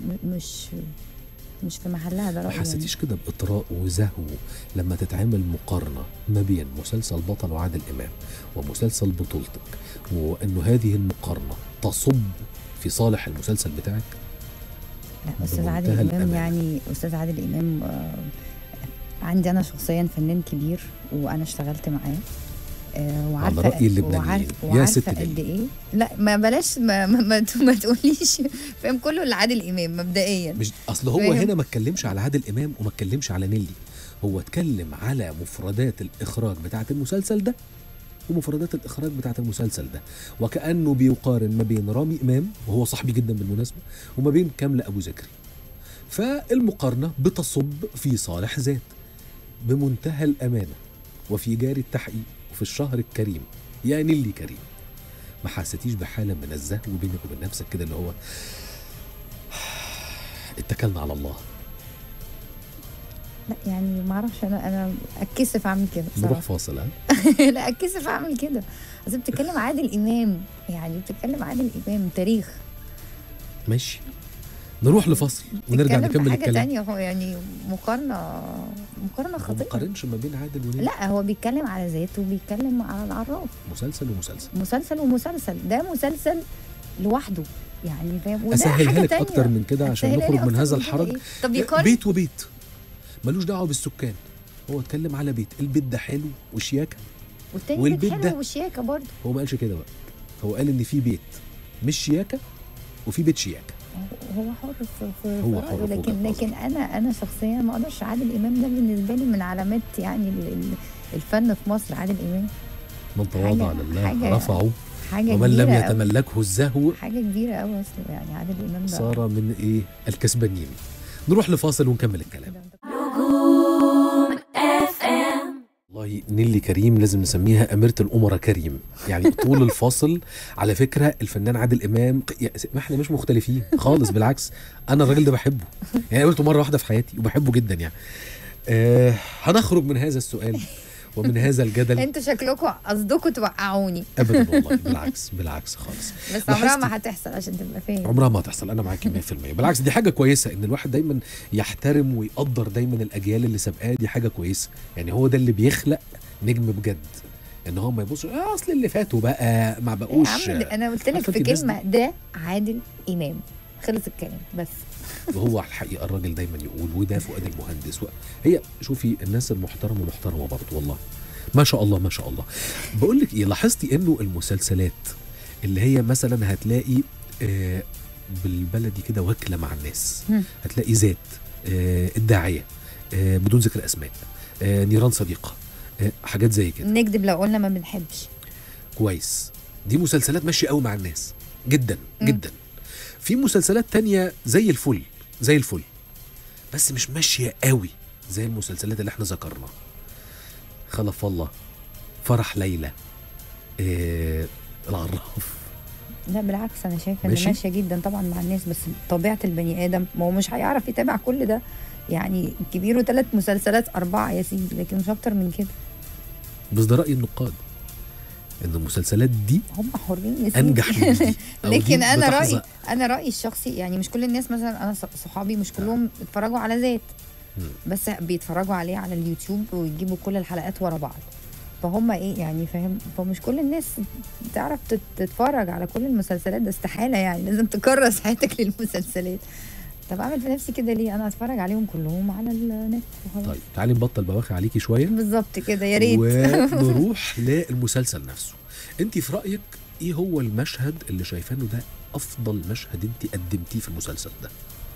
S3: مش في محلها ده.
S2: ما حسيتيش كده بإطراء وزهو لما تتعمل مقارنة ما بين مسلسل بطل وعادل إمام ومسلسل بطولتك، وأنه هذه المقارنة تصب في صالح المسلسل بتاعك؟
S3: لا، أستاذ عادل إمام يعني أستاذ عادل إمام عندي أنا شخصيا فنان كبير، وأنا اشتغلت معاه وعارفه
S2: على رأي اللبنانيين يا ست
S3: قد ايه. لا ما بلاش ما تقوليش فاهم، كله لعادل امام مبدئيا.
S2: مش اصل هو هنا ما اتكلمش على عادل امام وما اتكلمش على نيلي، هو اتكلم على مفردات الاخراج بتاعه المسلسل ده ومفردات الاخراج بتاعه المسلسل ده، وكأنه بيقارن ما بين رامي امام وهو صاحبي جدا بالمناسبه وما بين كاملة ابو ذكري. فالمقارنه بتصب في صالح ذات بمنتهى الامانه وفي جاري التحقيق وفي الشهر الكريم يا نيلي كريم. ما حسيتيش بحالة من الزهو بينك وبين نفسك كده اللي هو اتكلنا على الله؟
S3: لا يعني ما اعرفش، انا اتكسف اعمل كده بصراحه.
S2: نروح فاصل
S3: لا اتكسف اعمل كده، اصل بتتكلم عادل امام، يعني بتتكلم عادل امام تاريخ.
S2: ماشي، نروح لفصل ونرجع
S3: بيتكلم في
S2: نكمل
S3: حاجه
S2: الكلام.
S3: تانية، هو يعني مقارنه
S2: ما
S3: خطيره.
S2: بقارنش ما بين عادل ونيلي.
S3: لا هو بيتكلم على ذاته وبيتكلم على العراف،
S2: مسلسل ومسلسل.
S3: مسلسل ومسلسل، ده مسلسل لوحده يعني فاهم. وده
S2: اسهلها
S3: حاجه
S2: لك
S3: تانية
S2: اكتر من كده عشان
S3: أسهلها
S2: نخرج
S3: لي
S2: من
S3: أكتر
S2: هذا
S3: من كده
S2: الحرج.
S3: إيه؟ طب يقارن
S2: بيت وبيت ملوش دعوه بالسكان، هو اتكلم على بيت، البيت ده حلو وشياكه،
S3: والتاني
S2: والبيت
S3: بيت
S2: ده-
S3: حلو وشياكه برضه.
S2: هو ما قالش كده بقى، هو قال ان في بيت مش شياكه وفي بيت شياكه.
S3: هو حر في
S2: هو
S3: رأيه،
S2: حر في وجهة
S3: لكن انا شخصيا ما اقدرش. عادل امام ده بالنسبه لي من علامات يعني الفن في مصر. عادل امام
S2: من تواضع لله
S3: حاجة
S2: رفعه
S3: حاجه
S2: ومن لم
S3: كبيرة أوي.
S2: يتملكه الزهو
S3: حاجه كبيره قوي اصلا يعني عادل امام ده.
S2: صار من ايه الكسبانين. نروح لفاصل ونكمل الكلام. والله نيلي كريم لازم نسميها أميرة الأمراء كريم، يعني طول الفاصل. على فكرة الفنان عادل إمام ما احنا مش مختلفين خالص، بالعكس أنا الراجل ده بحبه، يعني قلته مرة واحدة في حياتي وبحبه جدا يعني. هنخرج من هذا السؤال ومن هذا الجدل.
S3: انتوا شكلكم قصدكم توقعوني.
S2: ابدا والله، بالعكس خالص.
S3: بس عمرها ما هتحصل عشان تبقى فاهم.
S2: عمرها ما هتحصل، انا معاكي 100%. بالعكس دي حاجه كويسه ان الواحد دايما يحترم ويقدر دايما الاجيال اللي سابقاه، دي حاجه كويسه. يعني هو ده اللي بيخلق نجم بجد، ان هو ما يبصش اصل اللي فاتوا بقى ما بقوش.
S3: يا عم انا قلت لك
S2: عارفة
S3: في
S2: انت الناس
S3: كلمه، ده عادل امام، خلص الكلام بس.
S2: وهو الحقيقه الراجل دايما يقول، وده فؤاد المهندس هي شوفي الناس المحترمه محترمه برضه والله، ما شاء الله ما شاء الله. بقول لك ايه، لاحظتي انه المسلسلات اللي هي مثلا هتلاقي بالبلدي كده واكله مع الناس، هتلاقي ذات، الداعيه، بدون ذكر اسماء، نيران صديقه، حاجات زي كده.
S3: نكذب لو قلنا ما بنحبش.
S2: كويس، دي مسلسلات ماشيه قوي مع الناس جدا جدا. في مسلسلات تانية زي الفل زي الفل، بس مش ماشيه قوي زي المسلسلات اللي احنا ذكرناها. خلف الله، فرح ليلى، العراف.
S3: لا بالعكس انا شايفه ان
S2: ماشي.
S3: ماشيه جدا طبعا مع الناس، بس طبيعه البني ادم ما هو مش هيعرف يتابع كل ده. يعني كبيره 3 مسلسلات 4 يا سيدي، لكن مش اكتر من كده.
S2: بس ده رأي النقاد ان المسلسلات دي
S3: هم حرين يا سيدي.
S2: انجح من دي. أو دي
S3: لكن
S2: بتحظى.
S3: انا رايي الشخصي يعني مش كل الناس، مثلا انا صحابي مش كلهم اتفرجوا على ذات، بس بيتفرجوا عليه على اليوتيوب ويجيبوا كل الحلقات ورا بعض. فهم ايه يعني فاهم، فمش كل الناس تعرف تتفرج على كل المسلسلات، ده استحاله يعني، لازم تكرس حياتك للمسلسلات. طب اعمل في نفسي كده ليه؟ انا هتفرج عليهم كلهم على النت وخلاص.
S2: طيب تعالي نبطل بواخي عليكي شويه
S3: بالظبط كده يا ريت.
S2: ونروح للمسلسل نفسه. انت في رايك ايه هو المشهد اللي شايفاه انه ده افضل مشهد انت قدمتيه في المسلسل ده؟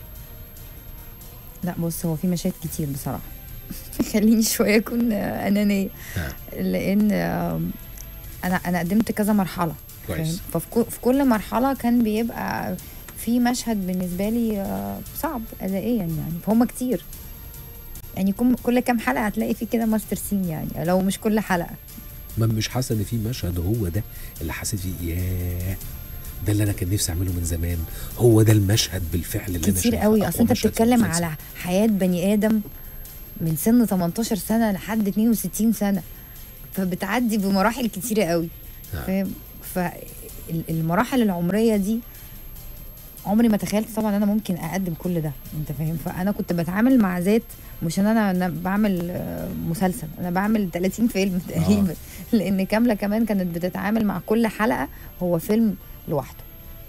S3: لا بص، هو في مشاهد كتير بصراحه. خليني شويه اكون انانيه، لان انا قدمت كذا مرحله.
S2: كويس.
S3: ففي كل مرحله كان بيبقى في مشهد بالنسبه لي صعب ادائيا يعني، فهم كتير يعني. كل كام حلقه هتلاقي في كده ماستر سين يعني، لو مش كل حلقه.
S2: ما مش حاسه ان في مشهد هو ده اللي حسيت فيه ياه ده اللي انا كان نفسي اعمله من زمان، هو ده المشهد بالفعل اللي انا
S3: كتير
S2: شايفه
S3: قوي. اصل انت
S2: مشهد في
S3: بتتكلم
S2: المسلسل.
S3: على حياه بني ادم من سن 18 سنه لحد 62 سنه، فبتعدي بمراحل كتيره قوي. فاهم؟ فالمراحل العمريه دي عمري ما تخيلت طبعا انا ممكن اقدم كل ده، انت فاهم. فانا كنت بتعامل مع ذات مش ان انا بعمل مسلسل، انا بعمل 30 فيلم تقريبا. لان كامله كمان كانت بتتعامل مع كل حلقه هو فيلم لوحده.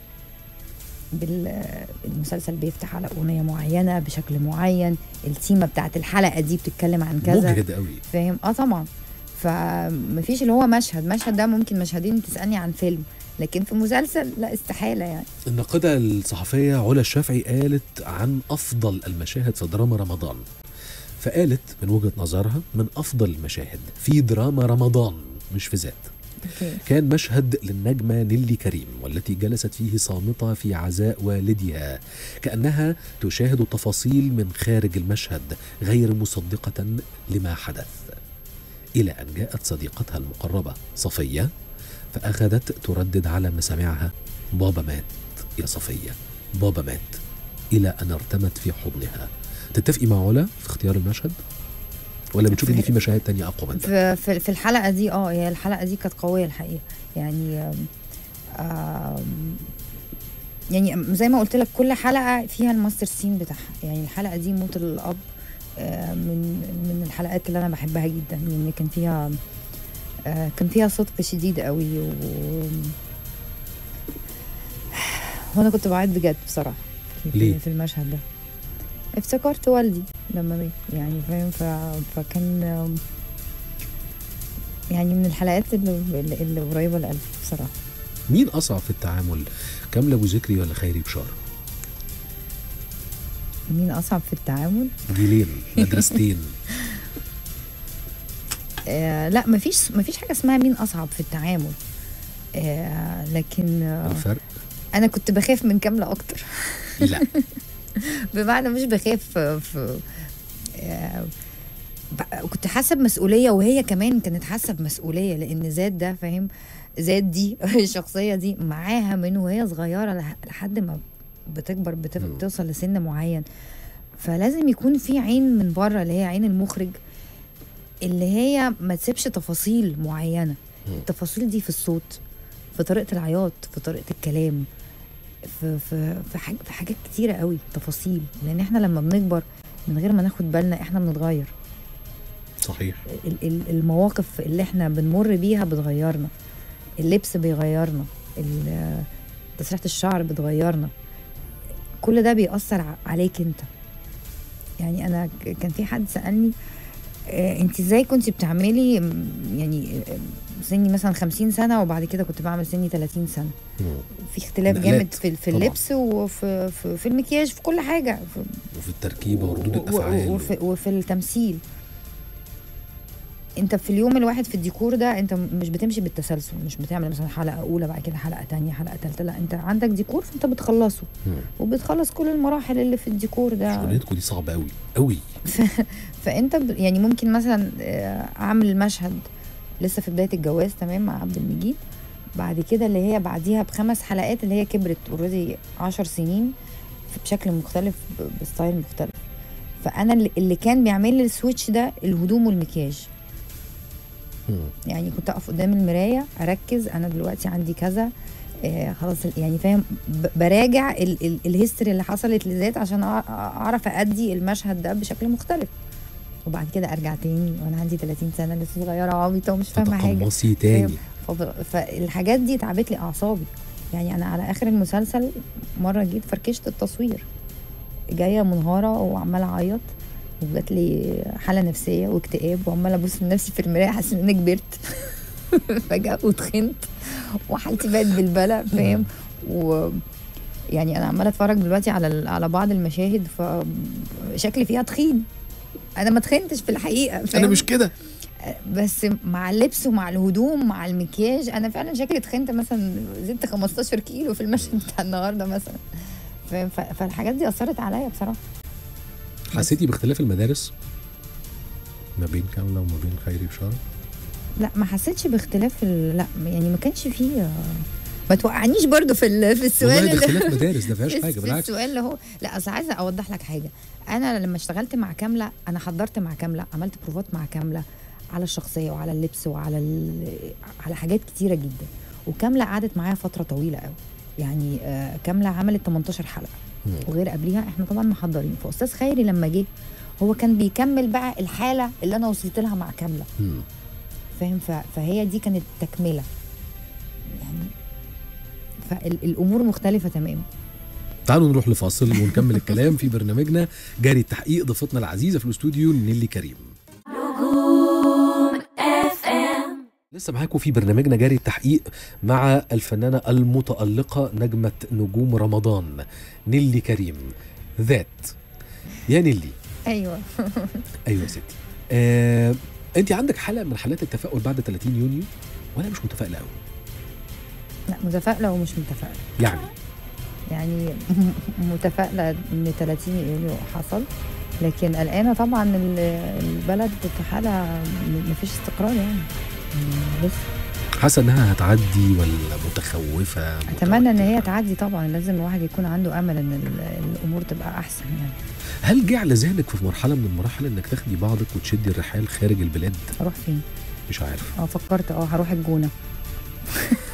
S3: المسلسل بيفتح على اغنيه معينه بشكل معين، التيمه بتاعت الحلقه دي بتتكلم عن كذا.
S2: مجهد قوي.
S3: فاهم؟ طبعا. فمفيش اللي هو مشهد ده ممكن مشهدين تسالني عن فيلم، لكن في مسلسل لا، استحاله يعني.
S2: الناقدة الصحفية علا الشافعي قالت عن أفضل المشاهد في دراما رمضان، فقالت من وجهة نظرها من أفضل المشاهد في دراما رمضان مش في ذات كان مشهد للنجمة نيلي كريم، والتي جلست فيه صامتة في عزاء والدها كأنها تشاهد التفاصيل من خارج المشهد غير مصدقة لما حدث، إلى أن جاءت صديقتها المقربة صفية فأخذت تردد على مسامعها بابا مات يا صفية، بابا مات، إلى أن ارتمت في حضنها. تتفقي مع علا في اختيار المشهد ولا بتشوفي ان في مشاهد تانية اقوى من ده؟
S3: في الحلقه دي هي الحلقه دي كانت قويه الحقيقه يعني. يعني زي ما قلت لك كل حلقه فيها الماستر سين بتاعها. يعني الحلقه دي موت الاب من الحلقات اللي انا بحبها جدا، لان كان فيها صدق شديد قوي وانا كنت بعيط بجد بصراحه في المشهد ده. افتكرت والدي لما مات يعني، فاهم؟ فكان يعني من الحلقات اللي قريبه لقلبي بصراحه.
S2: مين اصعب في التعامل، كاملة ابو ذكري ولا خيري بشارة؟
S3: مين اصعب في التعامل؟
S2: جيلين، مدرستين.
S3: لا مفيش حاجه اسمها مين اصعب في التعامل. لكن
S2: الفرق
S3: انا كنت بخاف من كاملة اكتر.
S2: لا
S3: بمعنى مش بخاف كنت حاسه بمسؤوليه، وهي كمان كانت حاسه بمسؤوليه، لان زاد ده فاهم، زاد دي الشخصيه دي معاها من وهي صغيره لحد ما بتكبر بتوصل لسن معين. فلازم يكون في عين من بره اللي هي عين المخرج، اللي هي ما تسيبش تفاصيل معينه. التفاصيل دي في الصوت، في طريقه العياط، في طريقه الكلام، في حاجات كتيره قوي تفاصيل. لان احنا لما بنكبر من غير ما ناخد بالنا احنا بنتغير.
S2: صحيح.
S3: المواقف اللي احنا بنمر بيها بتغيرنا، اللبس بيغيرنا، تسريحة الشعر بتغيرنا، كل ده بيأثر عليك انت. يعني انا كان في حد سألني انت ازاي كنت بتعملي يعني سني مثلا 50 سنة وبعد كده كنت بعمل سني 30 سنة. في اختلاف جامد في اللبس وفي المكياج، في كل حاجة،
S2: وفي التركيبة وردود الأفعال
S3: وفي التمثيل. انت في اليوم الواحد في الديكور ده انت مش بتمشي بالتسلسل، مش بتعمل مثلا حلقه اولى بعد كده حلقه تانية حلقه ثالثه، لا انت عندك ديكور فانت بتخلصه وبتخلص كل المراحل اللي في الديكور ده.
S2: شغلتكم دي صعبه قوي قوي.
S3: فانت يعني ممكن مثلا اعمل مشهد لسه في بدايه الجواز تمام مع عبد المجيد، بعد كده اللي هي بعديها ب5 حلقات اللي هي كبرت اوريدي 10 سنين بشكل مختلف بستايل مختلف. فانا اللي كان بيعمل لي السويتش ده الهدوم والمكياج. يعني كنت اقف قدام المرايه اركز انا دلوقتي عندي كذا خلاص يعني فاهم، براجع الهيستوري اللي حصلت لذات عشان اعرف ادي المشهد ده بشكل مختلف. وبعد كده ارجع تاني وانا عندي 30 سنه لسه صغيره وعبيطه ومش فاهمه حاجه،
S2: تتقمصي تاني.
S3: فالحاجات دي تعبت لي اعصابي. يعني انا على اخر المسلسل مره جيت فركشت التصوير، جايه منهاره وعماله اعيط وجات لي حاله نفسيه واكتئاب وعماله ابص لنفسي في المرايه حاسه ان انا كبرت فجاه وتخنت وحالتي بقت بالبلا فاهم. ويعني انا عماله اتفرج دلوقتي على بعض المشاهد فشكلي فيها تخين، انا ما تخنتش في الحقيقه فاهم؟
S2: انا مش كده،
S3: بس مع اللبس ومع الهدوم مع المكياج انا فعلا شكلي تخنت، مثلا زدت 15 كيلو في المشهد بتاع النهارده مثلا. فالحاجات دي اثرت عليا بصراحه.
S2: حسيتي باختلاف المدارس ما بين كاملة وما بين خيري بشارة؟
S3: لا ما حسيتش باختلاف لا يعني ما كانش فيه. ما توقعنيش برضو في السؤال
S2: والله ده اختلاف مدارس، ده فيهاش حاجه بالعكس.
S3: السؤال اللي هو لا اصل عايزه اوضح لك حاجه. انا لما اشتغلت مع كاملة انا حضرت مع كاملة، عملت بروفات مع كاملة على الشخصيه وعلى اللبس وعلى على حاجات كتيره جدا. وكاملة قعدت معايا فتره طويله قوي يعني. كاملة عملت 18 حلقه وغير قبليها احنا طبعا محضرين. فاستاذ خيري لما جه هو كان بيكمل بقى الحاله اللي انا وصلت لها مع كاملة فاهم. فهي دي كانت تكمله يعني، فالامور مختلفه تماما.
S2: تعالوا نروح لفاصل ونكمل الكلام في برنامجنا جاري التحقيق. ضيفتنا العزيزه في الاستوديو نيلي كريم. لسه معاكم في برنامجنا جاري التحقيق مع الفنانة المتألقة نجمة نجوم رمضان نيلي كريم. ذات يا نيلي.
S3: ايوه
S2: ايوه يا ستي. انت عندك حالة من حالات التفاؤل بعد 30 يونيو ولا مش متفائلة قوي؟
S3: لا متفائلة ومش متفائلة. يعني متفائلة ان 30 يونيو حصل، لكن قلقانة طبعا البلد في حالة مفيش استقرار يعني لسه.
S2: حاسة انها هتعدي ولا متخوفة؟
S3: اتمنى ان هي تعدي طبعا. لازم الواحد يكون عنده امل ان الامور تبقى احسن يعني.
S2: هل جه على ذهنك في مرحلة من المراحل انك تاخدي بعضك وتشدي الرحال خارج البلاد؟
S3: اروح فين؟
S2: مش عارف.
S3: فكرت هروح الجونة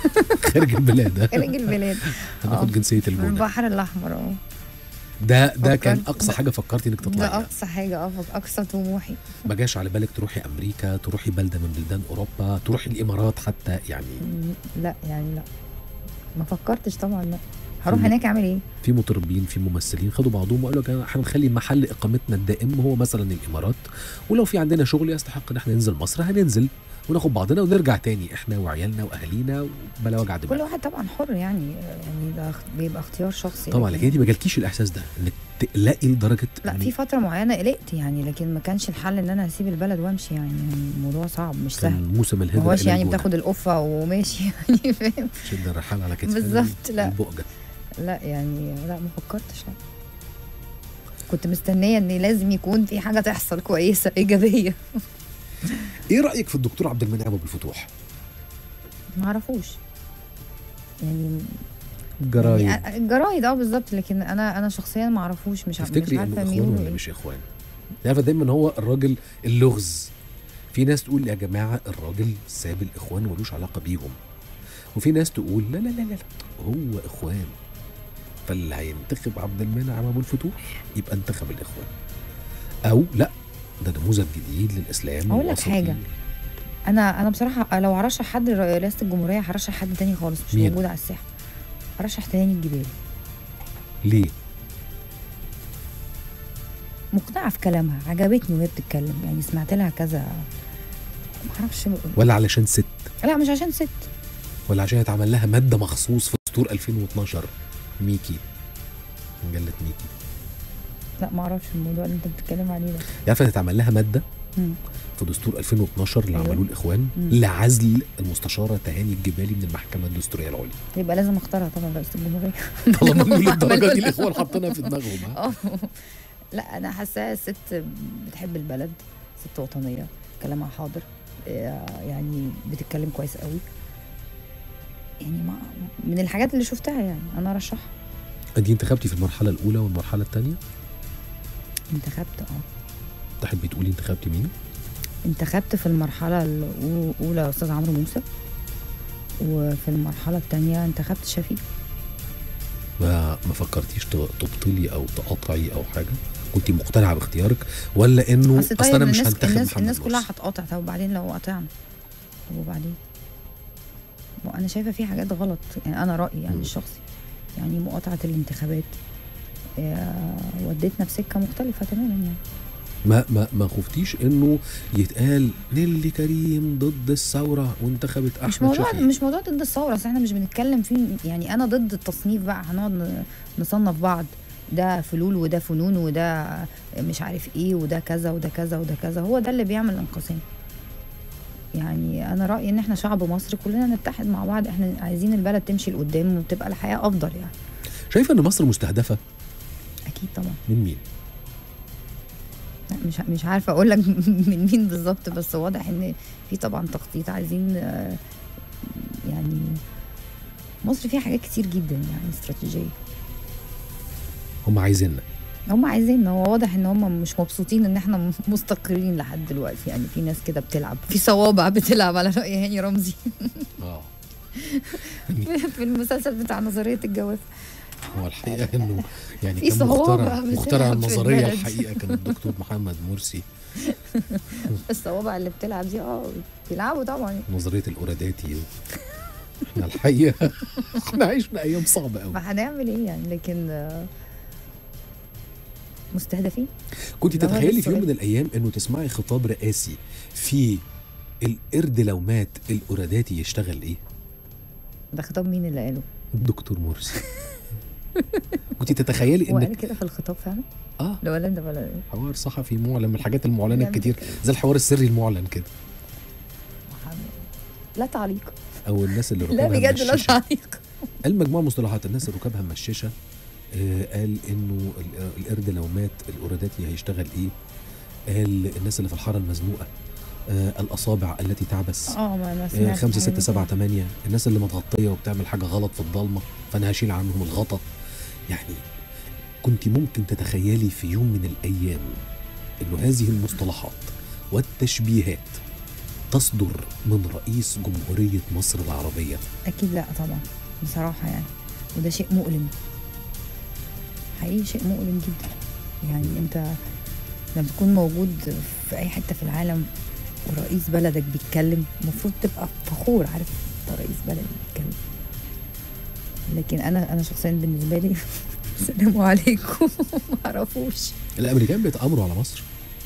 S2: خارج البلاد.
S3: خارج البلاد.
S2: هناخد جنسيه
S3: في
S2: الجونه.
S3: البحر الاحمر.
S2: ده كان
S3: فكرت.
S2: اقصى حاجه فكرتي انك
S3: ده
S2: تطلعيها؟
S3: اقصى حاجه، اقصى طموحي.
S2: ما جاش على بالك تروحي امريكا، تروحي بلده من بلدان اوروبا، تروحي الامارات حتى يعني؟
S3: لا يعني لا، ما فكرتش طبعا. لا، هروح
S2: في-
S3: هناك اعمل ايه؟
S2: في مطربين، في ممثلين خدوا بعضهم وقالوا يا جماعه احنا هنخلي محل اقامتنا الدائم هو مثلا الامارات، ولو في عندنا شغل يستحق ان احنا ننزل مصر هننزل وناخد بعضنا ونرجع تاني احنا وعيالنا واهالينا بلا وجع
S3: كل
S2: دماغ.
S3: واحد طبعا حر يعني ده بيبقى اختيار شخصي.
S2: طبعا،
S3: لكن
S2: لكن انت ما جالكيش الاحساس ده انك تقلقي لدرجه
S3: لا،
S2: إن
S3: في فتره معينه قلقت يعني، لكن ما كانش الحل ان انا اسيب البلد وامشي يعني. الموضوع صعب، مش سهل.
S2: كان موسم
S3: ما
S2: الهجره
S3: هوش
S2: إلى
S3: يعني
S2: الجونة.
S3: بتاخد القفه وماشي يعني، فاهم؟
S2: شد الرحال على كتفنا
S3: بالظبط، لا.
S2: البؤجه.
S3: لا يعني، لا ما فكرتش. لا، كنت مستنيه ان لازم يكون في حاجه تحصل كويسه ايجابيه.
S2: ايه رايك في الدكتور عبد المنعم ابو الفتوح؟
S3: ما اعرفوش يعني.
S2: جرايد.
S3: يعني الجرايد بالظبط، لكن انا شخصيا ما اعرفوش. مش
S2: تفتكري
S3: عارفه
S2: انه اخوان
S3: مين
S2: ولا مش اخوان؟ عارفه دايما هو الراجل اللغز. في ناس تقول يا جماعه الراجل ساب الاخوان وملوش علاقه بيهم، وفي ناس تقول لا لا لا لا هو اخوان، فاللي هينتخب عبد المنعم ابو الفتوح يبقى انتخب الاخوان، او لا ده نموذج جديد للاسلام.
S3: أقول لك
S2: ووسطي.
S3: حاجة. انا بصراحه لو هرشح حد رئاسه الجمهوريه هرشح حد تاني خالص مش
S2: مين؟
S3: موجود على الساحه. هرشح تاني الجبالي.
S2: ليه؟
S3: مقنعه في كلامها، عجبتني وهي بتتكلم يعني، سمعت لها كذا. ما اعرفش.
S2: ولا علشان ست؟
S3: لا، مش عشان ست.
S2: ولا عشان اتعمل لها ماده مخصوص في دستور 2012 ميكي، مجله ميكي؟
S3: لا، ما اعرفش الموضوع اللي انت بتتكلم عليه ده.
S2: عارفه اتعمل لها ماده
S3: مم.
S2: في دستور 2012 اللي
S3: أيوة.
S2: عملوه الاخوان لعزل المستشاره تهاني الجبالي من المحكمه الدستوريه العليا.
S3: يبقى لازم اختارها طبعا رئيسه الجمهوريه.
S2: طالما انه للدرجه دي الاخوان حاطينها في دماغهم. ها؟
S3: لا، انا حاساها ست بتحب البلد، ست وطنيه، كلامها حاضر، يعني بتتكلم كويس قوي يعني. من الحاجات اللي شفتها يعني انا رشحها.
S2: انت انتخبتي في المرحله الاولى والمرحله الثانيه؟
S3: انتخبت.
S2: تحبي تقولي انتخبتي مين؟
S3: انتخبت في المرحله الاولى استاذ عمرو موسى، وفي المرحله الثانيه انتخبت شفيق.
S2: ما فكرتيش تبطلي او تقاطعي او حاجه؟ كنت مقتنعه باختيارك ولا انه
S3: طيب
S2: اصل انا مش
S3: الناس
S2: هنتخب محمد
S3: الناس كلها
S2: مرسي؟
S3: هتقاطع. طب وبعدين لو قاطعنا؟ طب وبعدين؟ وانا شايفه في حاجات غلط يعني، انا رايي يعني الشخصي يعني. مقاطعه الانتخابات ودتنا في سكه مختلفه تماما يعني.
S2: ما خفتيش انه يتقال نيلي كريم ضد الثوره وانتخبت احمد شفيق؟
S3: مش موضوع ضد الثوره، اصل احنا مش بنتكلم فيه يعني. انا ضد التصنيف بقى، هنقعد نصنف بعض، ده فلول وده فنون وده مش عارف ايه وده كذا وده كذا وده كذا. هو ده اللي بيعمل انقسام يعني. انا رايي ان احنا شعب مصر كلنا نتحد مع بعض، احنا عايزين البلد تمشي لقدام وتبقى الحياه افضل يعني.
S2: شايفه ان مصر مستهدفه؟
S3: اكيد طبعا.
S2: من مين؟
S3: مش عارفه اقول لك من مين بالظبط، بس واضح ان في طبعا تخطيط. عايزين يعني مصر فيها حاجات كتير جدا يعني استراتيجيه.
S2: هم عايزيننا.
S3: هو واضح ان هم مش مبسوطين ان احنا مستقرين لحد دلوقتي يعني. في ناس كده بتلعب في صوابع، بتلعب على رأي هاني رمزي في المسلسل بتاع نظريه الجواز.
S2: هو الحقيقه انه يعني
S3: في
S2: كان
S3: صوابع
S2: مخترع
S3: بتلعب في
S2: النظريه
S3: البلد.
S2: الحقيقه كان الدكتور محمد مرسي.
S3: الصوابع اللي بتلعب دي بيلعبوا طبعا.
S2: نظريه الاوراداتي. احنا الحقيقه احنا عشنا ايام صعبه قوي.
S3: ما هنعمل ايه يعني، لكن مستهدفين.
S2: كنت تتخيلي في يوم من الايام انه تسمعي خطاب رئاسي في القرد لو مات الاوراداتي يشتغل ايه؟
S3: ده خطاب مين اللي قاله؟
S2: الدكتور مرسي. كنت تتخيلي
S3: هو
S2: انك
S3: قال كده في الخطاب فعلا؟
S2: اه
S3: لا ولا ده ولا ايه؟
S2: حوار صحفي معلن، من الحاجات المعلنه
S3: جامد.
S2: كتير زي الحوار السري المعلن كده،
S3: لا تعليق.
S2: او الناس اللي
S3: لا
S2: ركابها
S3: بجد لا
S2: مشيشة.
S3: تعليق.
S2: قال مجموعه مصطلحات الناس اللي ركابها مششه. قال انه القرد لو مات الاوراداتي هيشتغل ايه؟ قال الناس اللي في الحاره المزنوقه، الاصابع التي تعبس،
S3: ما انا سمعت
S2: 5 6
S3: حاجة
S2: 7 8 الناس اللي متغطيه وبتعمل حاجه غلط في الضلمه فانا هشيل عنهم الغطا. يعني كنت ممكن تتخيلي في يوم من الايام انه هذه المصطلحات والتشبيهات تصدر من رئيس جمهورية مصر العربية؟
S3: اكيد لا طبعا بصراحه يعني، وده شيء مؤلم حقيقي، شيء مؤلم جدا. يعني انت لما تكون موجود في اي حته في العالم ورئيس بلدك بيتكلم المفروض تبقى فخور، عارف ده رئيس بلد بيتكلم. لكن انا شخصيا بالنسبه لي السلام عليكم ما اعرفوش.
S2: الامريكان بيتامروا على مصر؟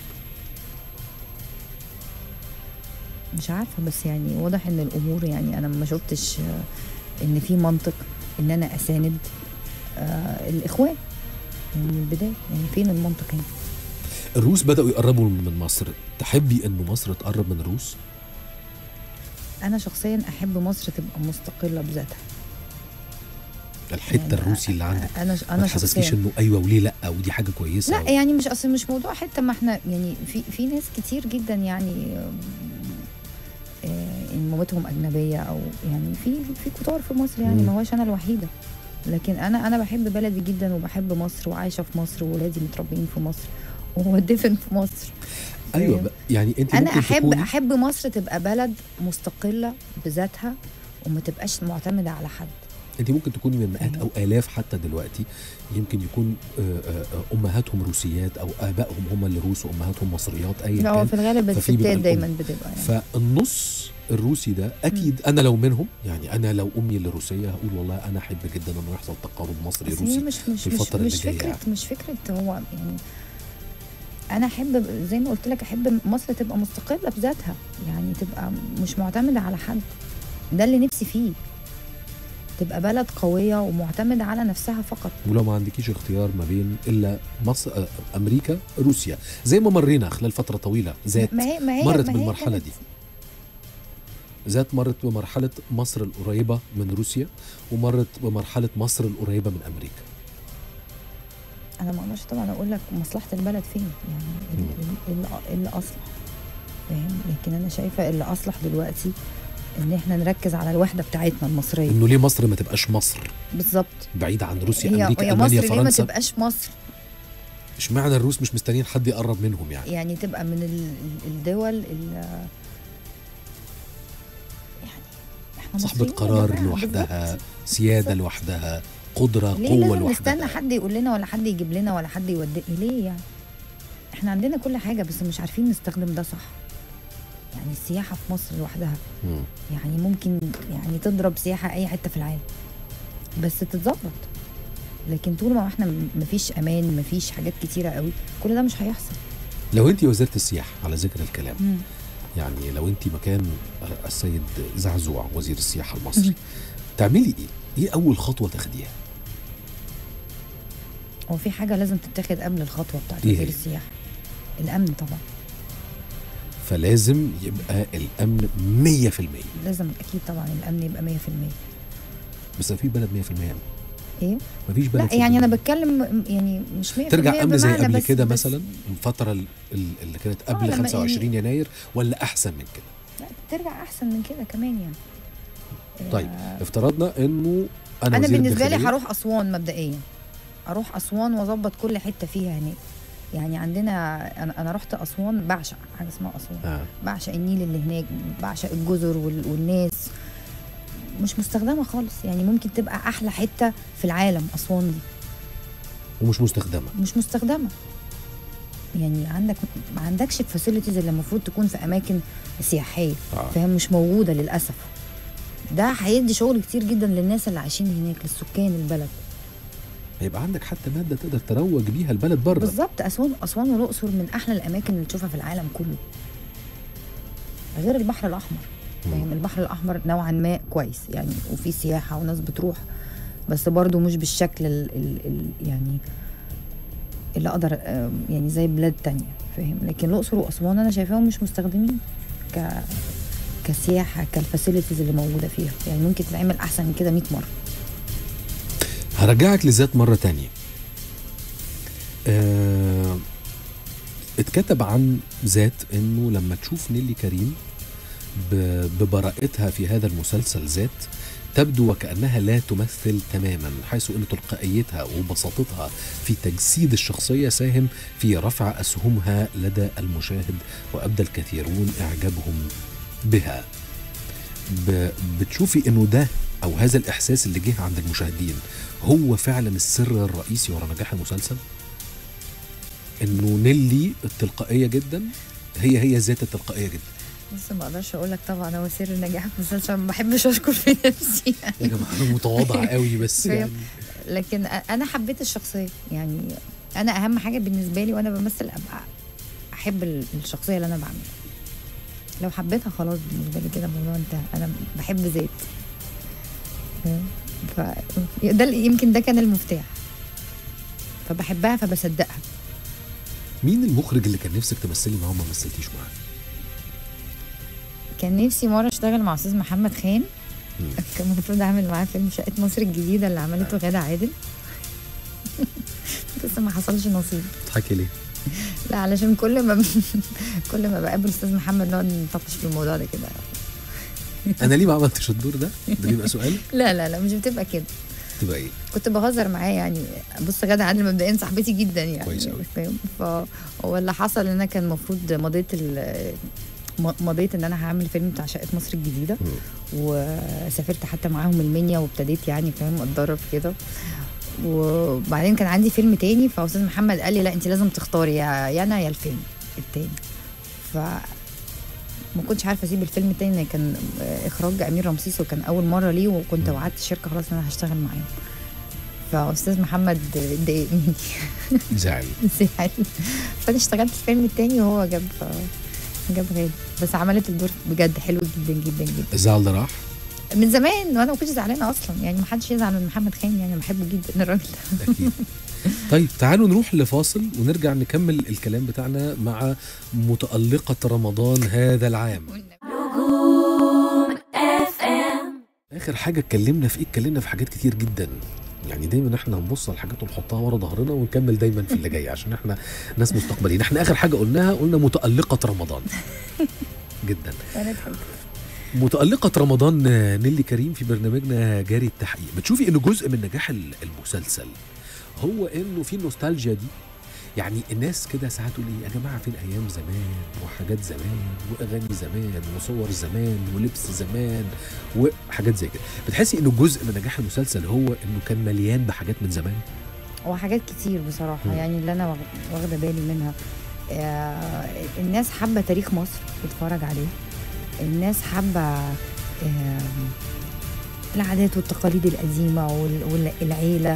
S3: مش عارفه، بس يعني واضح ان الامور، يعني انا ما شفتش ان في منطق ان انا اساند الاخوان من البدايه. يعني فين المنطق هنا؟
S2: الروس بدأوا يقربوا من مصر، تحبي ان مصر تقرب من الروس؟
S3: انا شخصيا احب مصر تبقى مستقله بذاتها.
S2: الحته
S3: يعني
S2: الروسي اللي عندك
S3: انا
S2: ما تحسسكيش
S3: شخصيا
S2: انه ايوه وليه لا ودي حاجه كويسه؟
S3: لا يعني مش اصل مش موضوع حته، ما احنا يعني في ناس كتير جدا يعني مامتهم اجنبيه، او يعني في كتار في مصر، يعني ما هوش انا الوحيده. لكن انا بحب بلدي جدا وبحب مصر وعايشه في مصر وولادي متربيين في مصر ودفن في مصر.
S2: ايوه يعني انت
S3: انا
S2: ممكن تكوني
S3: احب مصر تبقى بلد مستقله بذاتها وما تبقاش معتمده على حد.
S2: انت ممكن تكوني من مئات او الاف حتى دلوقتي يمكن يكون امهاتهم روسيات او ابائهم هم اللي روس وامهاتهم مصريات ايا كان.
S3: في الغالب الستات دايما بتبقى يعني.
S2: فالنص الروسي ده اكيد انا لو منهم، يعني انا لو امي اللي روسيه هقول والله انا احب جدا انه يحصل تقارب مصري روسي في الفتره اللي جايه.
S3: مش فكره هو يعني انا احب زي ما قلت لك احب مصر تبقى مستقله بذاتها، يعني تبقى مش معتمده على حد. ده اللي نفسي فيه، تبقى بلد قويه ومعتمده على نفسها فقط.
S2: ولو ما عندكيش اختيار ما بين الا مصر امريكا روسيا، زي ما مرينا خلال فتره طويله ذات مرت بالمرحله دي. ذات مرت بمرحله مصر القريبه من روسيا ومرت بمرحله مصر القريبه من امريكا.
S3: انا ما اقدرش طبعا اقول لك مصلحه البلد فين، يعني اللي اصلح فاهم. لكن انا شايفه اللي اصلح دلوقتي ان احنا نركز على الوحده بتاعتنا المصريه.
S2: انه ليه مصر ما تبقاش مصر
S3: بالظبط
S2: بعيد عن روسيا امريكا
S3: هي
S2: المانيا
S3: مصر
S2: فرنسا؟
S3: ليه ما تبقاش مصر؟
S2: اشمعنى الروس مش مستنيين حد يقرب منهم يعني
S3: تبقى من الدول يعني احنا
S2: صاحبة قرار لوحدها، سيادة لوحدها، قدرة قوة لوحدها.
S3: ليه نستنى حد يقول لنا ولا حد يجيب لنا ولا حد يودي؟ ليه يعني؟ احنا عندنا كل حاجة بس مش عارفين نستخدم ده صح. يعني السياحة في مصر لوحدها يعني ممكن يعني تضرب سياحة أي حتة في العالم بس تتظبط. لكن طول ما احنا مفيش أمان، مفيش حاجات كتيرة قوي، كل ده مش هيحصل.
S2: لو انت وزيرة السياحة على ذكر الكلام يعني لو انت مكان السيد زعزوع وزير السياحة المصري تعملي ايه؟ ايه أول خطوة تاخديها؟
S3: هو في حاجة لازم تتاخد قبل الخطوة بتاعت وزير السياحة، الأمن طبعا.
S2: فلازم يبقى الأمن 100%.
S3: لازم أكيد طبعا الأمن يبقى 100%.
S2: بس في بلد 100% أمن؟
S3: إيه؟
S2: مفيش بلد.
S3: لا يعني أنا بتكلم يعني مش 100%
S2: ترجع أمن زي قبل كده مثلا الفترة اللي كانت قبل 25 يناير ولا أحسن من كده؟
S3: لا ترجع أحسن من كده كمان يعني.
S2: طيب افترضنا إنه
S3: أنا بالنسبة لي هروح أسوان مبدئيا، أروح أسوان وأظبط كل حتة فيها هناك. يعني عندنا أنا رحت أسوان، بعشق حاجة اسمها أسوان. بعشق النيل اللي هناك، بعشق الجزر والناس. مش مستخدمة خالص، يعني ممكن تبقى أحلى حتة في العالم أسوان دي،
S2: ومش مستخدمة.
S3: مش مستخدمة. يعني ما عندكش الفاسيلتيز اللي المفروض تكون في أماكن سياحية فاهم، مش موجودة للأسف. ده هيدي شغل كتير جدا للناس اللي عايشين هناك، للسكان البلد.
S2: هيبقى عندك حتى مادة تقدر تروج بيها البلد بره.
S3: بالظبط. أسوان والأقصر من أحلى الأماكن اللي تشوفها في العالم كله، غير البحر الأحمر فاهم. البحر الأحمر نوعا ما كويس يعني، وفي سياحة وناس بتروح، بس برضو مش بالشكل يعني اللي أقدر يعني زي بلاد تانية فاهم. لكن الأقصر وأسوان أنا شايفاهم مش مستخدمين كسياحة، كالفاسيلتيز اللي موجودة فيها. يعني ممكن تتعمل أحسن من كده 100 مرة.
S2: هرجعك لذات مرة تانية. اتكتب عن ذات انه لما تشوف نيلي كريم ببراءتها في هذا المسلسل ذات تبدو وكأنها لا تمثل تماما، حيث ان تلقائيتها وبساطتها في تجسيد الشخصية ساهم في رفع أسهمها لدى المشاهد، وأبدى الكثيرون إعجابهم بها، بتشوفي انه ده او هذا الاحساس اللي جه عند المشاهدين هو فعلا السر الرئيسي ورا نجاح المسلسل؟ انه نيلي التلقائيه جدا هي ذات التلقائيه جدا.
S3: بس ما اقدرش اقول لك طبعا هو سر النجاح في المسلسل، ما بحبش اشكر في نفسي يعني.
S2: يا جماعه انا متواضع قوي بس يعني.
S3: لكن انا حبيت الشخصيه يعني. انا اهم حاجه بالنسبه لي وانا بمثل ابقى احب الشخصيه اللي انا بعملها. لو حبيتها خلاص بالنسبه لي كده الموضوع انتهى. انا بحب ذات، ف ده يمكن ده كان المفتاح، فبحبها فبصدقها.
S2: مين المخرج اللي كان نفسك تمثلي معاه وما مثلتيش معاه؟
S3: كان نفسي مره اشتغل مع استاذ محمد خان. كان المفروض اعمل معاه فيلم شقه مصر الجديده اللي عملته غادة عادل. بس ما حصلش نصيب.
S2: بتضحكي ليه؟
S3: لا علشان كل ما بقابل استاذ محمد نقعد نتناقش في الموضوع ده كده.
S2: انا ليه ما عملتش الدور ده؟ ده بيبقى سؤال؟
S3: لا مش بتبقى كده.
S2: تبقى ايه؟
S3: كنت بهزر معاه يعني. بص غادة عادل مبدئيا صاحبتي جدا يعني.
S2: كويس قوي.
S3: فهو اللي حصل ان انا كان المفروض مضيت ان انا هعمل فيلم بتاع شقه مصر الجديده. وسافرت حتى معاهم المنيا وابتديت يعني فاهم اتدرب كده. وبعدين كان عندي فيلم تاني، فاستاذ محمد قال لي لا انت لازم تختاري يا انا يا الفيلم التاني. ما كنتش عارفه اسيب الفيلم التاني، كان اخراج امير رمسيس وكان اول مره ليه، وكنت وعدت الشركه خلاص ان انا هشتغل معاهم. فاستاذ محمد اتضايق مني.
S2: زعل.
S3: فانا اشتغلت الفيلم التاني وهو جاب غادة. بس عملت الدور بجد حلو جدا جدا جدا.
S2: الزعل ده راح
S3: من زمان وانا ما كنتش زعلانه اصلا يعني. ما حدش يزعل من محمد خان يعني، بحبه جدا الراجل ده.
S2: اكيد. طيب تعالوا نروح لفاصل ونرجع نكمل الكلام بتاعنا مع متألقة رمضان هذا العام. اخر حاجه اتكلمنا في ايه؟ اتكلمنا في حاجات كتير جدا يعني. دايما احنا هنبص على الحاجات ونحطها ورا ظهرنا ونكمل دايما في اللي جاي عشان احنا ناس مستقبلين. احنا اخر حاجه قلنا متألقة رمضان جدا. متألقة رمضان نيلي كريم في برنامجنا جاري التحقيق. بتشوفي انه جزء من نجاح المسلسل هو انه في النوستالجيا دي؟ يعني الناس كده ساعات تقول ايه يا جماعه فين ايام زمان وحاجات زمان واغاني زمان وصور زمان ولبس زمان وحاجات زي كده. بتحسي انه جزء من نجاح المسلسل هو انه كان مليان بحاجات من زمان؟
S3: وحاجات كتير بصراحه يعني اللي انا واخده بالي منها. الناس حابه تاريخ مصر تتفرج عليه. الناس حابه العادات والتقاليد القديمه والعيله.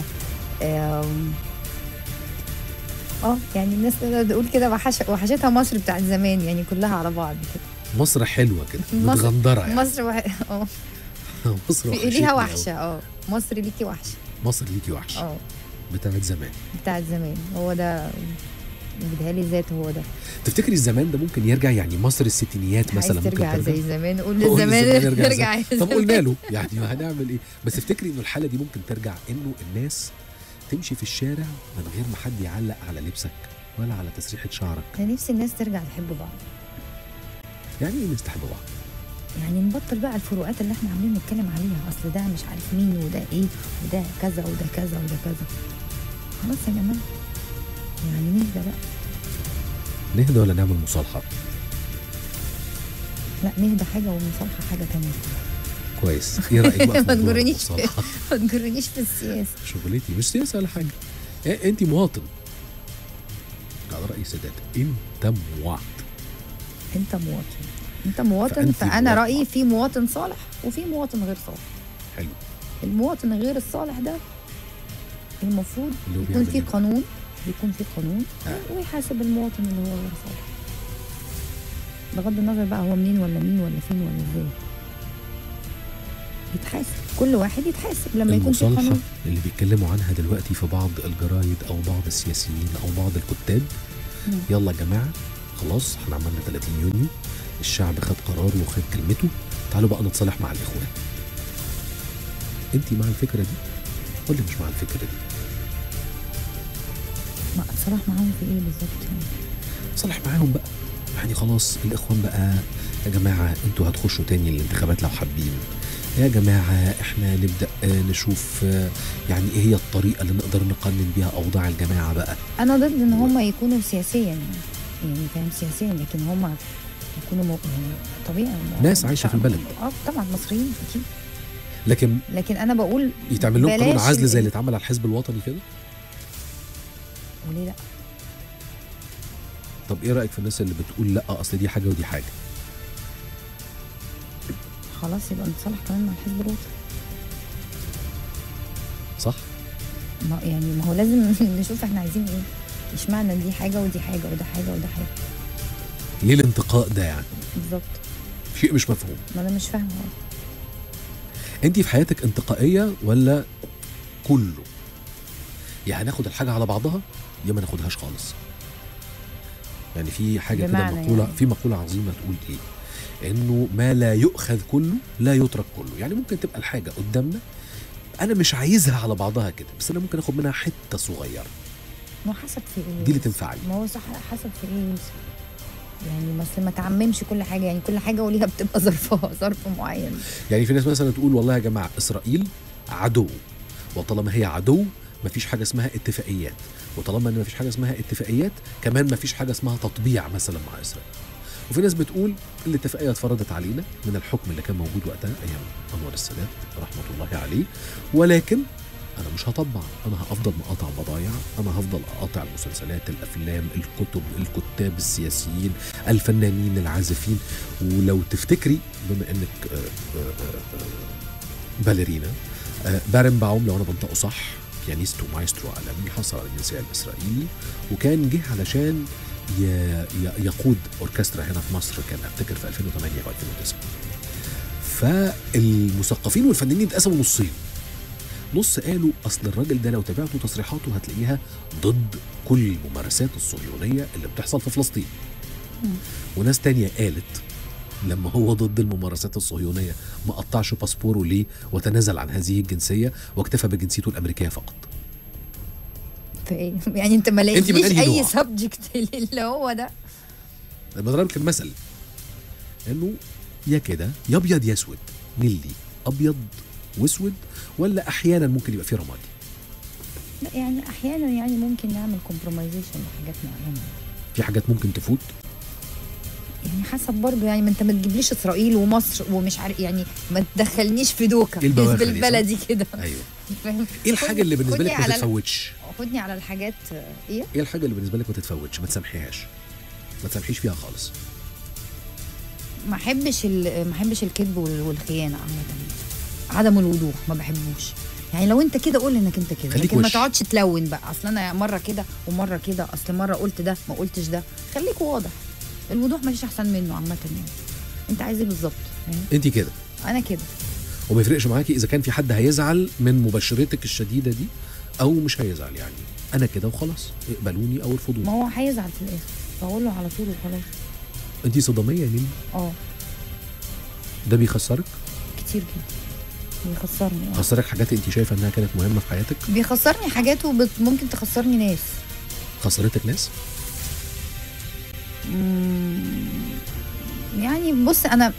S3: يعني الناس تقول كده وحشتها مصر بتاعت زمان يعني كلها على بعض كده.
S2: مصر حلوه كده متغندره يعني.
S3: مصر
S2: مصر
S3: ليها وحشه. مصر ليكي وحشه.
S2: مصر ليكي وحشه بتاعت زمان. هو ده بيديهالي ذات. هو ده. تفتكري الزمان ده ممكن يرجع؟ يعني مصر الستينيات مثلا ممكن
S3: ترجع زي زمان. قول للزمان نرجع.
S2: طب قلنا له يعني ما هنعمل ايه؟ بس تفتكري انه الحاله دي ممكن ترجع؟ انه الناس تمشي في الشارع من غير ما حد يعلق على لبسك ولا على تسريحة شعرك.
S3: أنا نفسي الناس ترجع تحب بعض.
S2: يعني ايه الناس تحب بعض؟
S3: يعني نبطل بقى الفروقات اللي احنا عاملين نتكلم عليها. اصل ده مش عارف مين وده ايه وده كذا وده كذا وده كذا. خلاص يا جماعة يعني نهدى بقى.
S2: نهدى ولا نعمل مصالحة؟
S3: لا نهدى حاجة والمصالحة حاجة تانية.
S2: كويس. ايه رأيك بقى
S3: في المصالحة؟ ما تجرنيش في السياسة.
S2: شغلتي مش سياسة ولا حاجة. انت مواطن على رأي سادات. انت مواطن.
S3: فأنا رأيي في مواطن صالح وفي مواطن غير صالح.
S2: حلو.
S3: المواطن غير الصالح ده المفروض يكون في قانون. ويحاسب المواطن اللي هو غير صالح بغض النظر بقى هو منين ولا مين ولا فين ولا ازاي. يتحاسب. كل واحد يتحاسب لما يكون في قانون.
S2: المصالحة اللي بيتكلموا عنها دلوقتي في بعض الجرايد او بعض السياسيين او بعض الكتاب. يلا يا جماعة خلاص احنا عملنا 30 يونيو، الشعب خد قراره وخد كلمته، تعالوا بقى نتصالح مع الاخوان. انت مع الفكرة دي ولا مش مع الفكرة دي؟
S3: ما اتصالح معاهم في ايه بالظبط يعني؟
S2: صالح معاهم بقى يعني خلاص الاخوان بقى يا جماعة انتوا هتخشوا تاني الانتخابات لو حابين. يا جماعة احنا نبدأ نشوف يعني ايه هي الطريقة اللي نقدر نقنن بيها اوضاع الجماعة بقى.
S3: انا ضد ان هم يكونوا سياسيا يعني فاهم سياسيا، لكن هم يكونوا يعني طبيعي
S2: ناس عايشه في البلد.
S3: طبعا مصريين اكيد.
S2: لكن
S3: انا بقول
S2: يتعمل لهم قانون عزل زي اللي اتعمل على الحزب الوطني كده.
S3: وليه لا؟
S2: طب ايه رايك في الناس اللي بتقول لا اصل دي حاجه ودي حاجه؟
S3: خلاص يبقى نتصالح كمان مع الحزب الوطني.
S2: صح.
S3: ما هو لازم نشوف احنا عايزين ايه. اشمعنى دي حاجه ودي حاجه وده حاجه وده حاجه؟
S2: ليه الانتقاء ده يعني؟
S3: بالظبط.
S2: شيء مش مفهوم.
S3: ما انا مش فاهمه.
S2: انت في حياتك انتقائيه ولا كله؟ يا هناخد الحاجه على بعضها يا ما ناخدهاش خالص. يعني في حاجه كده مقوله يعني. في مقوله عظيمه تقول ايه؟ انه ما لا يؤخذ كله لا يترك كله. يعني ممكن تبقى الحاجه قدامنا انا مش عايزها على بعضها كده، بس انا ممكن اخد منها حته صغيره.
S3: ما حسب في ايه
S2: دي اللي تنفع لي.
S3: ما هو صح، حسب في ايه يعني. مثلا ما تعممش كل حاجه، يعني كل حاجه وليها بتبقى ظرف معين.
S2: يعني في ناس مثلا تقول والله يا جماعه اسرائيل عدو، وطالما هي عدو مفيش حاجه اسمها اتفاقيات، وطالما ان مفيش حاجه اسمها اتفاقيات كمان مفيش حاجه اسمها تطبيع مثلا مع اسرائيل. وفي ناس بتقول الاتفاقيه اتفرضت علينا من الحكم اللي كان موجود وقتها ايام انور السادات رحمه الله عليه، ولكن انا مش هطبع، انا هفضل مقاطع بضايع، انا هفضل اقاطع المسلسلات، الافلام، الكتب، الكتاب السياسيين، الفنانين، العازفين. ولو تفتكري بما انك باليرينا، بارنباوم لو انا بنطقه صح بيانيست ومايسترو عالمي حصل على الجنسيه الاسرائيلي، وكان جه علشان يقود اوركسترا هنا في مصر، كان افتكر في 2008 او 2009. فالمثقفين والفنانين اتقسموا نصين. نص قالوا اصل الراجل ده لو تابعتوا تصريحاته هتلاقيها ضد كل الممارسات الصهيونيه اللي بتحصل في فلسطين. وناس تانية قالت لما هو ضد الممارسات الصهيونيه ما قطعش باسبوره ليه وتنازل عن هذه الجنسيه واكتفى بجنسيته الامريكيه فقط.
S3: في ايه؟ يعني انت ما لقيتيش اي سبجكت اللي هو ده؟
S2: بضربك المثل انه يا كده يا ابيض يا اسود، نيلي ابيض واسود، ولا احيانا ممكن يبقى فيه رمادي؟
S3: لا يعني احيانا يعني ممكن نعمل كومبرومايزيشن لحاجات معينه.
S2: في حاجات ممكن تفوت
S3: يعني حسب برضه، يعني ما انت ما تجيبليش اسرائيل ومصر ومش عارف، يعني ما تدخلنيش في دوكه بالبلدي كده.
S2: ايوه. ايه الحاجه اللي بالنسبه لك ما تتفوتش؟
S3: خدني على الحاجات. ايه
S2: الحاجه اللي بالنسبه لك ما تتفوتش، ما تسامحيهاش، ما تسامحيش فيها خالص؟
S3: ما احبش الكذب والخيانه عامه، عدم الوضوح ما بحبوش. يعني لو انت كده قول انك انت كده، لكن ما تقعدش تلون بقى، اصل انا مره كده ومره كده، اصل مره قلت ده ما قلتش ده. خليك واضح، الوضوح ما فيش احسن منه عامه. يعني انت عايز ايه بالظبط؟
S2: انت كده
S3: انا كده،
S2: وما يفرقش معاكي اذا كان في حد هيزعل من مباشرتك الشديده دي او مش هيزعل. يعني انا كده وخلاص، اقبلوني او ارفضوني.
S3: ما هو هيزعل في الاخر فاقول له على طول وخلاص.
S2: انت صداميه يا مين؟ ده بيخسرك
S3: كتير جدا، بيخسرني.
S2: خسرك حاجات انت شايفه انها كانت مهمه في حياتك؟
S3: بيخسرني حاجات وممكن تخسرني ناس.
S2: خسرتك ناس؟
S3: يعني بص، انا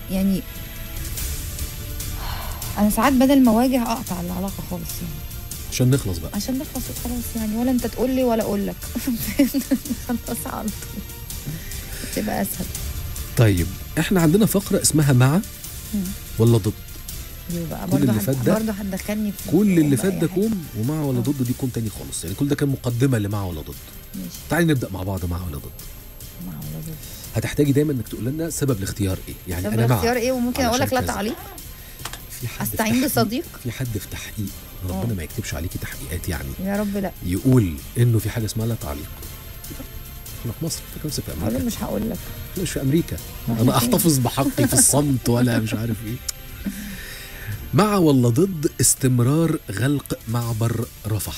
S3: ساعات بدل ما اواجه اقطع العلاقه خالص، يعني
S2: عشان نخلص بقى،
S3: عشان نخلص وخلاص. يعني ولا انت تقول لي ولا اقول لك. خلاص على طول تبقى اسهل.
S2: طيب احنا عندنا فقره اسمها مع ولا ضد.
S3: يبقى
S2: كل اللي فات ده
S3: برضه هتدخلني في
S2: كل اللي فات ده كوم، ومع ولا ضد دي كوم تاني خالص. يعني كل ده كان مقدمه لمع ولا ضد.
S3: ماشي،
S2: تعالي نبدا مع بعض مع ولا ضد.
S3: مع ولا ضد.
S2: هتحتاجي دايما انك تقول لنا سبب الاختيار ايه. يعني
S3: سبب
S2: انا مع
S3: الاختيار ايه، وممكن اقول لك لا تعليق.
S2: في حد
S3: استعين بصديق.
S2: في حد في تحقيق، ربنا ما يكتبش عليكي تحقيقات يعني
S3: يا رب لا،
S2: يقول انه في حاجه اسمها لا تعليق. احنا في مصر، فاكر نفسك في امريكا.
S3: مش هقول لك،
S2: مش في امريكا. انا احتفظ بحقي في الصمت ولا مش عارف ايه. مع ولا ضد استمرار غلق معبر رفح؟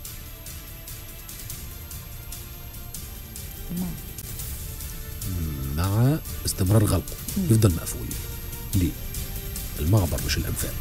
S2: مع استمرار غلقه، يفضل مقفول. ليه؟ المعبر مش الانفاق.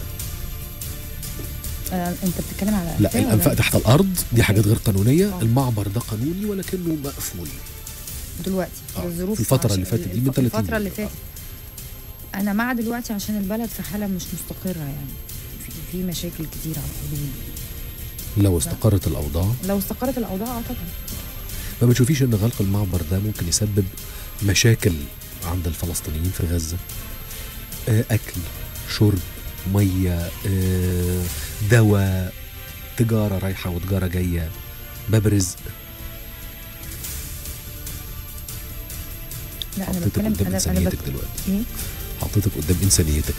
S3: انت بتتكلم على
S2: لا، الانفاق تحت الارض دي حاجات غير قانونيه. المعبر ده قانوني ولكنه مقفول
S3: دلوقتي الظروف.
S2: في الفتره اللي فاتت دي من 30
S3: الفتره اللي فاتت انا مع دلوقتي عشان البلد في حاله مش مستقره، يعني في مشاكل كتير على الحدود.
S2: لو استقرت الاوضاع
S3: طبعا.
S2: ما بتشوفيش ان غلق المعبر ده ممكن يسبب مشاكل عند الفلسطينيين في غزة، أكل، شرب، مية، دواء، تجارة رايحة وتجارة جاية، باب رزق.
S3: لا انا
S2: حطيتك
S3: بتكلم
S2: قدام إنسانيتك دلوقتي.
S3: ايه؟
S2: حطيتك قدام إنسانيتك.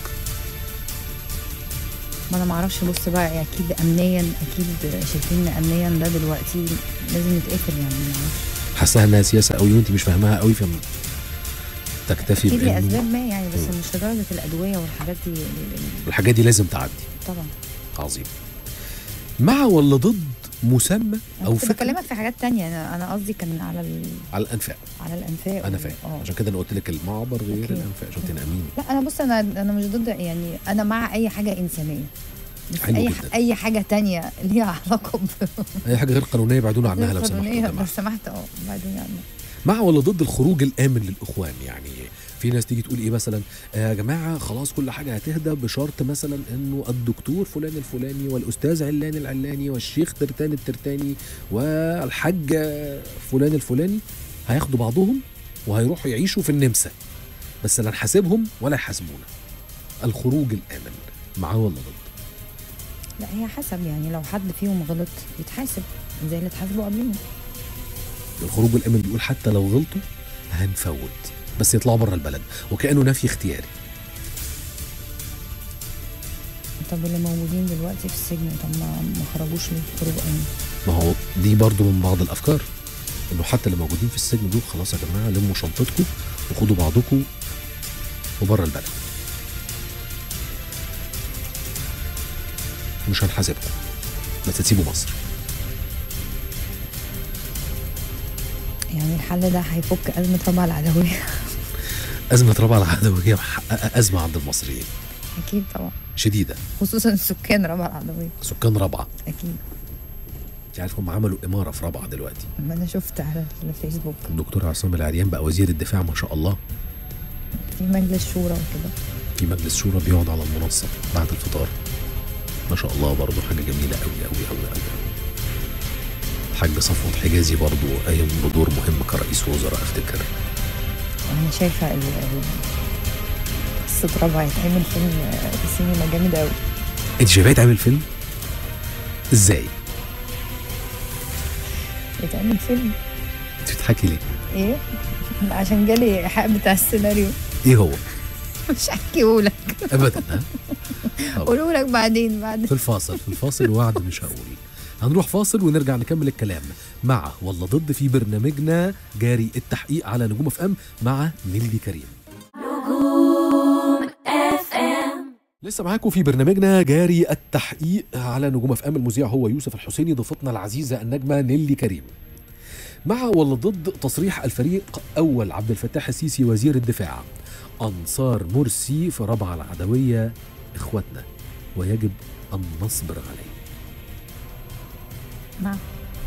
S3: ما انا معرفش. بص بقى، اكيد امنيا، اكيد شايفين ان امنيا ده دلوقتي لازم يتقفل، يعني معرفش.
S2: حاساها انها سياسة قوي وانت مش فاهماها قوي، تكتفي
S3: اكيد
S2: بانه
S3: لاسباب ما يعني، بس مش لدرجه الادويه والحاجات دي.
S2: الحاجات دي لازم تعدي.
S3: طبعا.
S2: عظيم. مع ولا ضد مسمى
S3: أنا
S2: او
S3: كنت
S2: فكرة
S3: بكلمك في حاجات تانية. انا قصدي كان
S2: على الانفاق.
S3: على الانفاق.
S2: انا فاهم، عشان كده انا قلت لك المعبر غير
S3: أوكي.
S2: الانفاق. شفتي امين.
S3: لا انا بص، انا مش ضد، يعني انا مع اي حاجه انسانيه، بس
S2: حلو جدا.
S3: اي حاجه تانية ليها علاقه
S2: اي حاجه غير قانونيه بعدونا عنها لو
S3: قانونية،
S2: سمحتوا.
S3: لو سمحت بعدوني عنها.
S2: مع ولا ضد الخروج الامن للاخوان؟ يعني في ناس تيجي تقول ايه مثلا، يا جماعه خلاص كل حاجه هتهدى بشرط مثلا انه الدكتور فلان الفلاني والاستاذ علان العلاني والشيخ ترتان الترتاني والحاج فلان الفلاني هياخدوا بعضهم وهيروحوا يعيشوا في النمسا، بس لا نحاسبهم ولا يحاسبونا. الخروج الامن مع ولا ضد؟
S3: لا هي حسب، يعني لو حد فيهم غلط يتحاسب زي اللي اتحاسبوا قبلهم.
S2: الخروج الامن بيقول حتى لو غلطوا هنفوت بس يطلعوا بره البلد، وكانه نفي اختياري.
S3: طب اللي موجودين دلوقتي في السجن، طب ما خرجوش ليه خروج امن؟
S2: ما هو دي برضو من بعض الافكار، انه حتى اللي موجودين في السجن دول خلاص يا جماعه لموا شنطتكم وخدوا بعضكم وبره البلد، مش هنحاسبكم بس تسيبوا مصر.
S3: يعني الحل ده هيفك ازمه ربع العدويه؟
S2: ازمه ربع العدويه محققه ازمه عند المصريين
S3: اكيد طبعا،
S2: شديده،
S3: خصوصا سكان ربع العدويه.
S2: سكان ربعه
S3: اكيد.
S2: انت عارف هم عملوا اماره في ربعه دلوقتي.
S3: ما انا شفت على الفيسبوك
S2: الدكتور عصام العريان بقى وزير الدفاع ما شاء الله،
S3: في مجلس شورى وكده.
S2: في مجلس شورى بيقعد على المنصه بعد الفطار ما شاء الله، برضه حاجه جميله قوي قوي قوي قوي. الحاج صفوت حجازي برضه قايم بدور مهم كرئيس وزراء افتكر.
S3: انا شايفه قصه ربع يتعمل فيلم في السينما جامد قوي.
S2: انت شايفاه يتعمل فيلم؟ ازاي؟
S3: يتعمل فيلم؟
S2: انت بتضحكي ليه؟
S3: ايه؟ عشان جالي ايحاء بتاع السيناريو.
S2: ايه هو؟
S3: مش هحكيهولك
S2: ابدا. ها؟
S3: اقولهولك بعدين
S2: في الفاصل وعد مش هقول. هنروح فاصل ونرجع نكمل الكلام مع ولا ضد في برنامجنا جاري التحقيق على نجوم اف ام مع نيلي كريم.
S1: نجوم اف ام
S2: لسه معاكم في برنامجنا جاري التحقيق على نجوم اف ام. المذيع هو يوسف الحسيني، ضيفتنا العزيزه النجمه نيلي كريم. مع ولا ضد تصريح الفريق اول عبد الفتاح السيسي وزير الدفاع، انصار مرسي في ربع العدويه اخواتنا ويجب ان نصبر عليه؟
S3: مع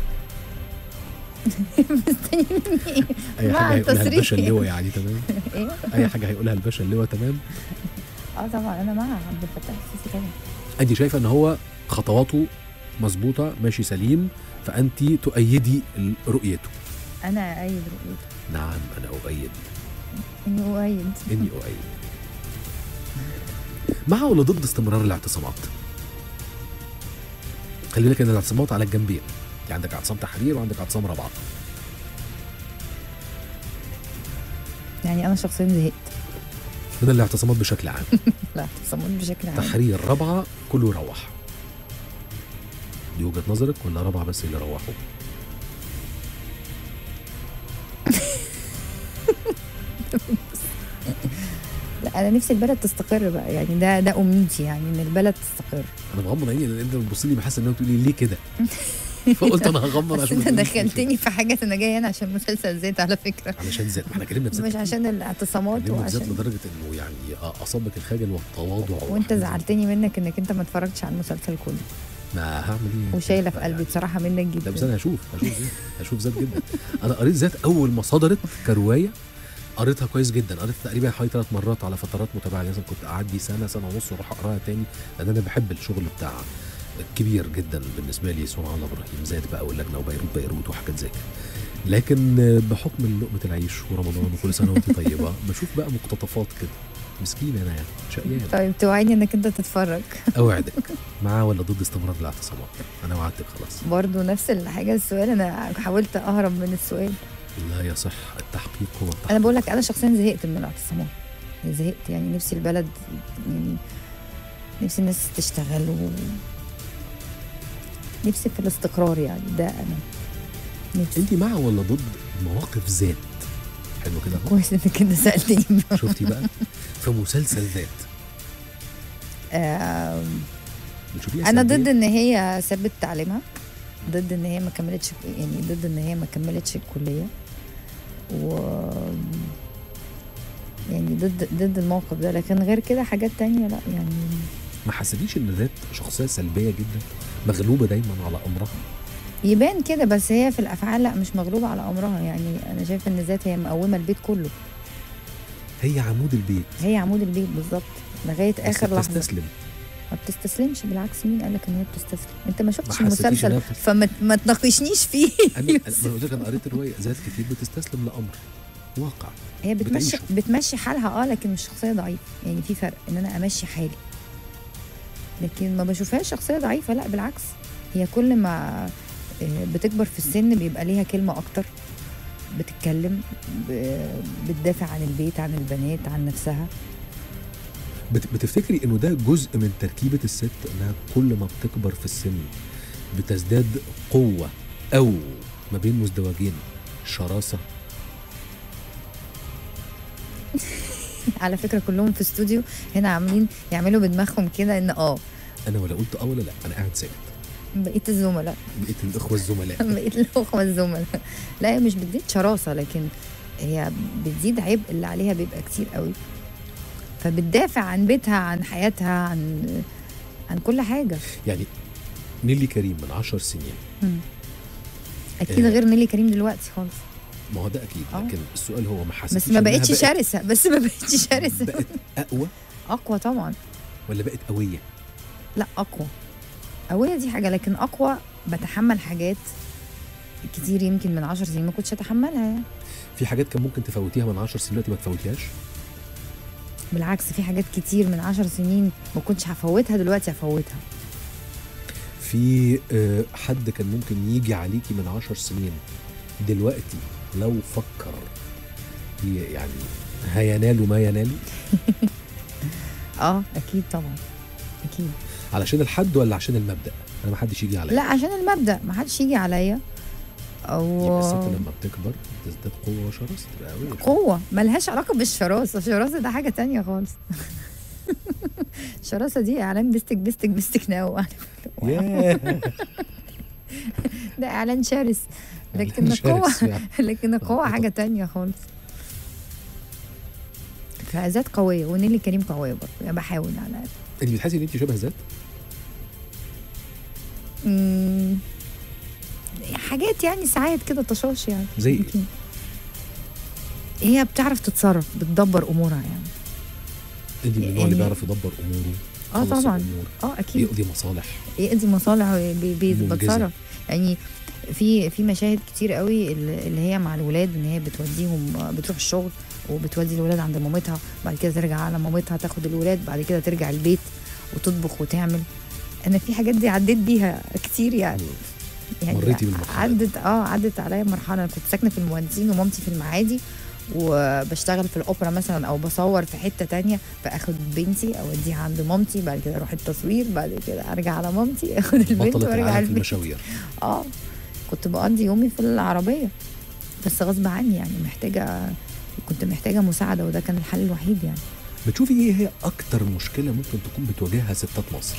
S3: مستني مني
S2: اي حاجه هيقولها الباشا اللواء يعني تمام.
S3: ايه؟
S2: اي حاجه هيقولها الباشا اللواء تمام.
S3: طبعا انا مع عبد الفتاح السيسي طبعا.
S2: انت شايفه ان هو خطواته مظبوطه ماشي سليم، فانت تؤيدي رؤيته؟
S3: انا اؤيد رؤيته.
S2: نعم انا اؤيد.
S3: اني
S2: اؤيد. مع ولا ضد استمرار الاعتصامات؟ خلي بالك ان الاعتصامات على الجنبين، يعني عندك اعتصام تحرير وعندك اعتصام رابعه.
S3: يعني انا شخصيا زهقت
S2: من الاعتصامات بشكل عام.
S3: لا اعتصامات بشكل عام.
S2: تحرير رابعه كله يروح. دي وجهه نظرك ولا رابعه بس اللي روحوا؟
S3: لا انا نفسي البلد تستقر بقى، يعني ده امنيتي، يعني ان البلد تستقر.
S2: انا بغمض عيني لان انت بتبصي لي بحس ان انت بتقولي ليه كده. فقلت انا هغمض عشان
S3: انت دخلتني في حاجه. انا جايه هنا عشان مسلسل زيت على فكره،
S2: علشان زيت. ما احنا كلمنا بذات،
S3: مش عشان الاعتصامات
S2: وعشان لدرجه انه يعني اصابك الخجل والتواضع.
S3: وانت زعلتني منك انك انت ما اتفرجتش على المسلسل كله.
S2: ما هعمل ايه؟
S3: وشايله في قلبي بصراحه منك جدا.
S2: بس انا هشوف ذات جدا. انا قريت ذات اول ما صدرت كروايه، قريتها كويس جدا، قريتها تقريبا حوالي 3 مرات على فترات متابعه، لازم كنت اعدي سنه ونص واروح اقراها تاني، لان انا بحب الشغل بتاع كبير جدا بالنسبه لي، سمع الله ابراهيم ذات بقى واللجنه وبيروت وحاجات زي كده. لكن بحكم لقمه العيش ورمضان وكل سنه وانت طيبه بشوف بقى مقتطفات كده. مسكين انا يعني شقيان.
S3: طيب توعدني انك انت تتفرج.
S2: اوعدك. مع ولا ضد استمرار الاعتصامات؟ انا وعدتك خلاص.
S3: برضو نفس الحاجه السؤال، انا حاولت اهرب من السؤال.
S2: لا يصح التحقيق هو التحقيق.
S3: انا بقول لك انا شخصيا زهقت من الاعتصامات، زهقت يعني. نفسي البلد يعني، نفسي الناس تشتغل نفسي في الاستقرار يعني. ده انا نفسي.
S2: انت مع ولا ضد مواقف ذات؟ حلو كده اهو.
S3: كويس انك انت سالتني.
S2: شفتي بقى في مسلسل ذات بتشوفيها
S3: انا
S2: سلبية؟
S3: ضد ان هي سابت تعليمها، ضد ان هي ما كملتش، يعني ضد ان هي ما كملتش الكليه، و يعني ضد الموقف ده. لكن غير كده حاجات تانية لا يعني.
S2: ما حسيتيش ان ذات شخصيه سلبيه جدا، مغلوبه دايما على امرها؟
S3: يبان كده، بس هي في الافعال لا، مش مغلوبه على امرها. يعني انا شايفه ان ذات هي مقومه البيت كله،
S2: هي عمود البيت.
S3: هي عمود البيت بالظبط لغايه اخر لحظه.
S2: بتستسلم.
S3: ما بتستسلمش، بالعكس. مين قال لك ان هي بتستسلم؟ انت ما شفتش
S2: ما حسيتيش
S3: المسلسل
S2: إنها
S3: فما تناقشنيش فيه.
S2: انا قلت لك انا قريت الروايه، ذات كتير بتستسلم لامر واقع.
S3: هي
S2: بتعيشه.
S3: بتمشي حالها لكن مش شخصيه ضعيفه. يعني في فرق ان انا امشي حالي، لكن ما بشوفهاش شخصيه ضعيفه، لا بالعكس. هي كل ما بتكبر في السن بيبقى ليها كلمه اكتر، بتتكلم، بتدافع عن البيت، عن البنات، عن نفسها.
S2: بتفتكري انه ده جزء من تركيبه الست، انها كل ما بتكبر في السن بتزداد قوه، او ما بين مزدوجين شراسه؟
S3: على فكره كلهم في استوديو هنا عاملين يعملوا بدماغهم كده ان
S2: انا ولا قلت ولا لا، انا قاعد ساكت.
S3: بقيت الزملاء
S2: بقيت الاخوه الزملاء.
S3: بقيت الاخوه الزملاء. لا هي مش بتزيد شراسه، لكن هي بتزيد عبء اللي عليها بيبقى كتير قوي، فبتدافع عن بيتها، عن حياتها، عن كل حاجه.
S2: يعني نيلي كريم من 10 سنين
S3: اكيد غير نيلي كريم دلوقتي خالص.
S2: ما هو ده اكيد، لكن السؤال هو ما حسيتيش
S3: بس ما
S2: إنها
S3: بقتش شرسه،
S2: بقت اقوى
S3: اقوى طبعا.
S2: ولا بقت قويه؟
S3: لا اقوى. قويه دي حاجه، لكن اقوى بتحمل حاجات كتير يمكن من 10 سنين ما كنتش اتحملها يعني.
S2: في حاجات كان ممكن تفوتيها من 10 سنين دلوقتي ما تفوتيهاش؟
S3: بالعكس، في حاجات كتير من 10 سنين ما كنتش هفوتها دلوقتي هفوتها.
S2: في حد كان ممكن يجي عليكي من 10 سنين دلوقتي لو فكر يعني هينال ما ينال؟
S3: اكيد طبعا، اكيد.
S2: علشان الحد ولا عشان المبدأ؟ انا ما حدش يجي عليا.
S3: لا عشان المبدأ، ما حدش يجي عليا.
S2: يبقى الست لما بتكبر بتزداد قوه وشراسه، تبقى قويه.
S3: قوه ملهاش علاقه بالشراسه، الشراسه ده حاجه تانية خالص. الشراسه دي اعلان بستك ناو. ده اعلان شرس، لكن القوه لكن القوه حاجه تانية خالص. فذات قويه، ونيلي كريم قويه برضه يعني، بحاول على الاقل.
S2: انت بتحسي ان انت شبه ذات؟
S3: حاجات يعني ساعات كده طشاش يعني.
S2: زي ايه؟
S3: هي بتعرف تتصرف، بتدبر امورها يعني.
S2: انت من النوع اللي بيعرف يدبر اموره؟
S3: طبعا. اكيد. يقضي مصالح بيتصرف يعني. في مشاهد كتير قوي اللي هي مع الولاد، ان هي بتوديهم، بتروح الشغل وبتودي الولاد عند مامتها، بعد كده ترجع على مامتها تاخد الولاد، بعد كده ترجع البيت وتطبخ وتعمل. انا في حاجات دي عديت بيها كتير يعني.
S2: مريتي بالمرحله؟
S3: عدت عليا مرحله. كنت ساكنه في المهندسين ومامتي في المعادي، وبشتغل في الاوبرا مثلا او بصور في حته تانية، فاخد بنتي اوديها عند مامتي، بعد كده اروح التصوير، بعد كده ارجع على مامتي اخد البنت وارجع البيت.
S2: المشاوير.
S3: كنت بقضي يومي في العربيه، بس غصب عني يعني. كنت محتاجه مساعده، وده كان الحل الوحيد يعني.
S2: بتشوفي ايه هي اكتر مشكله ممكن تكون بتواجهها ستات مصر؟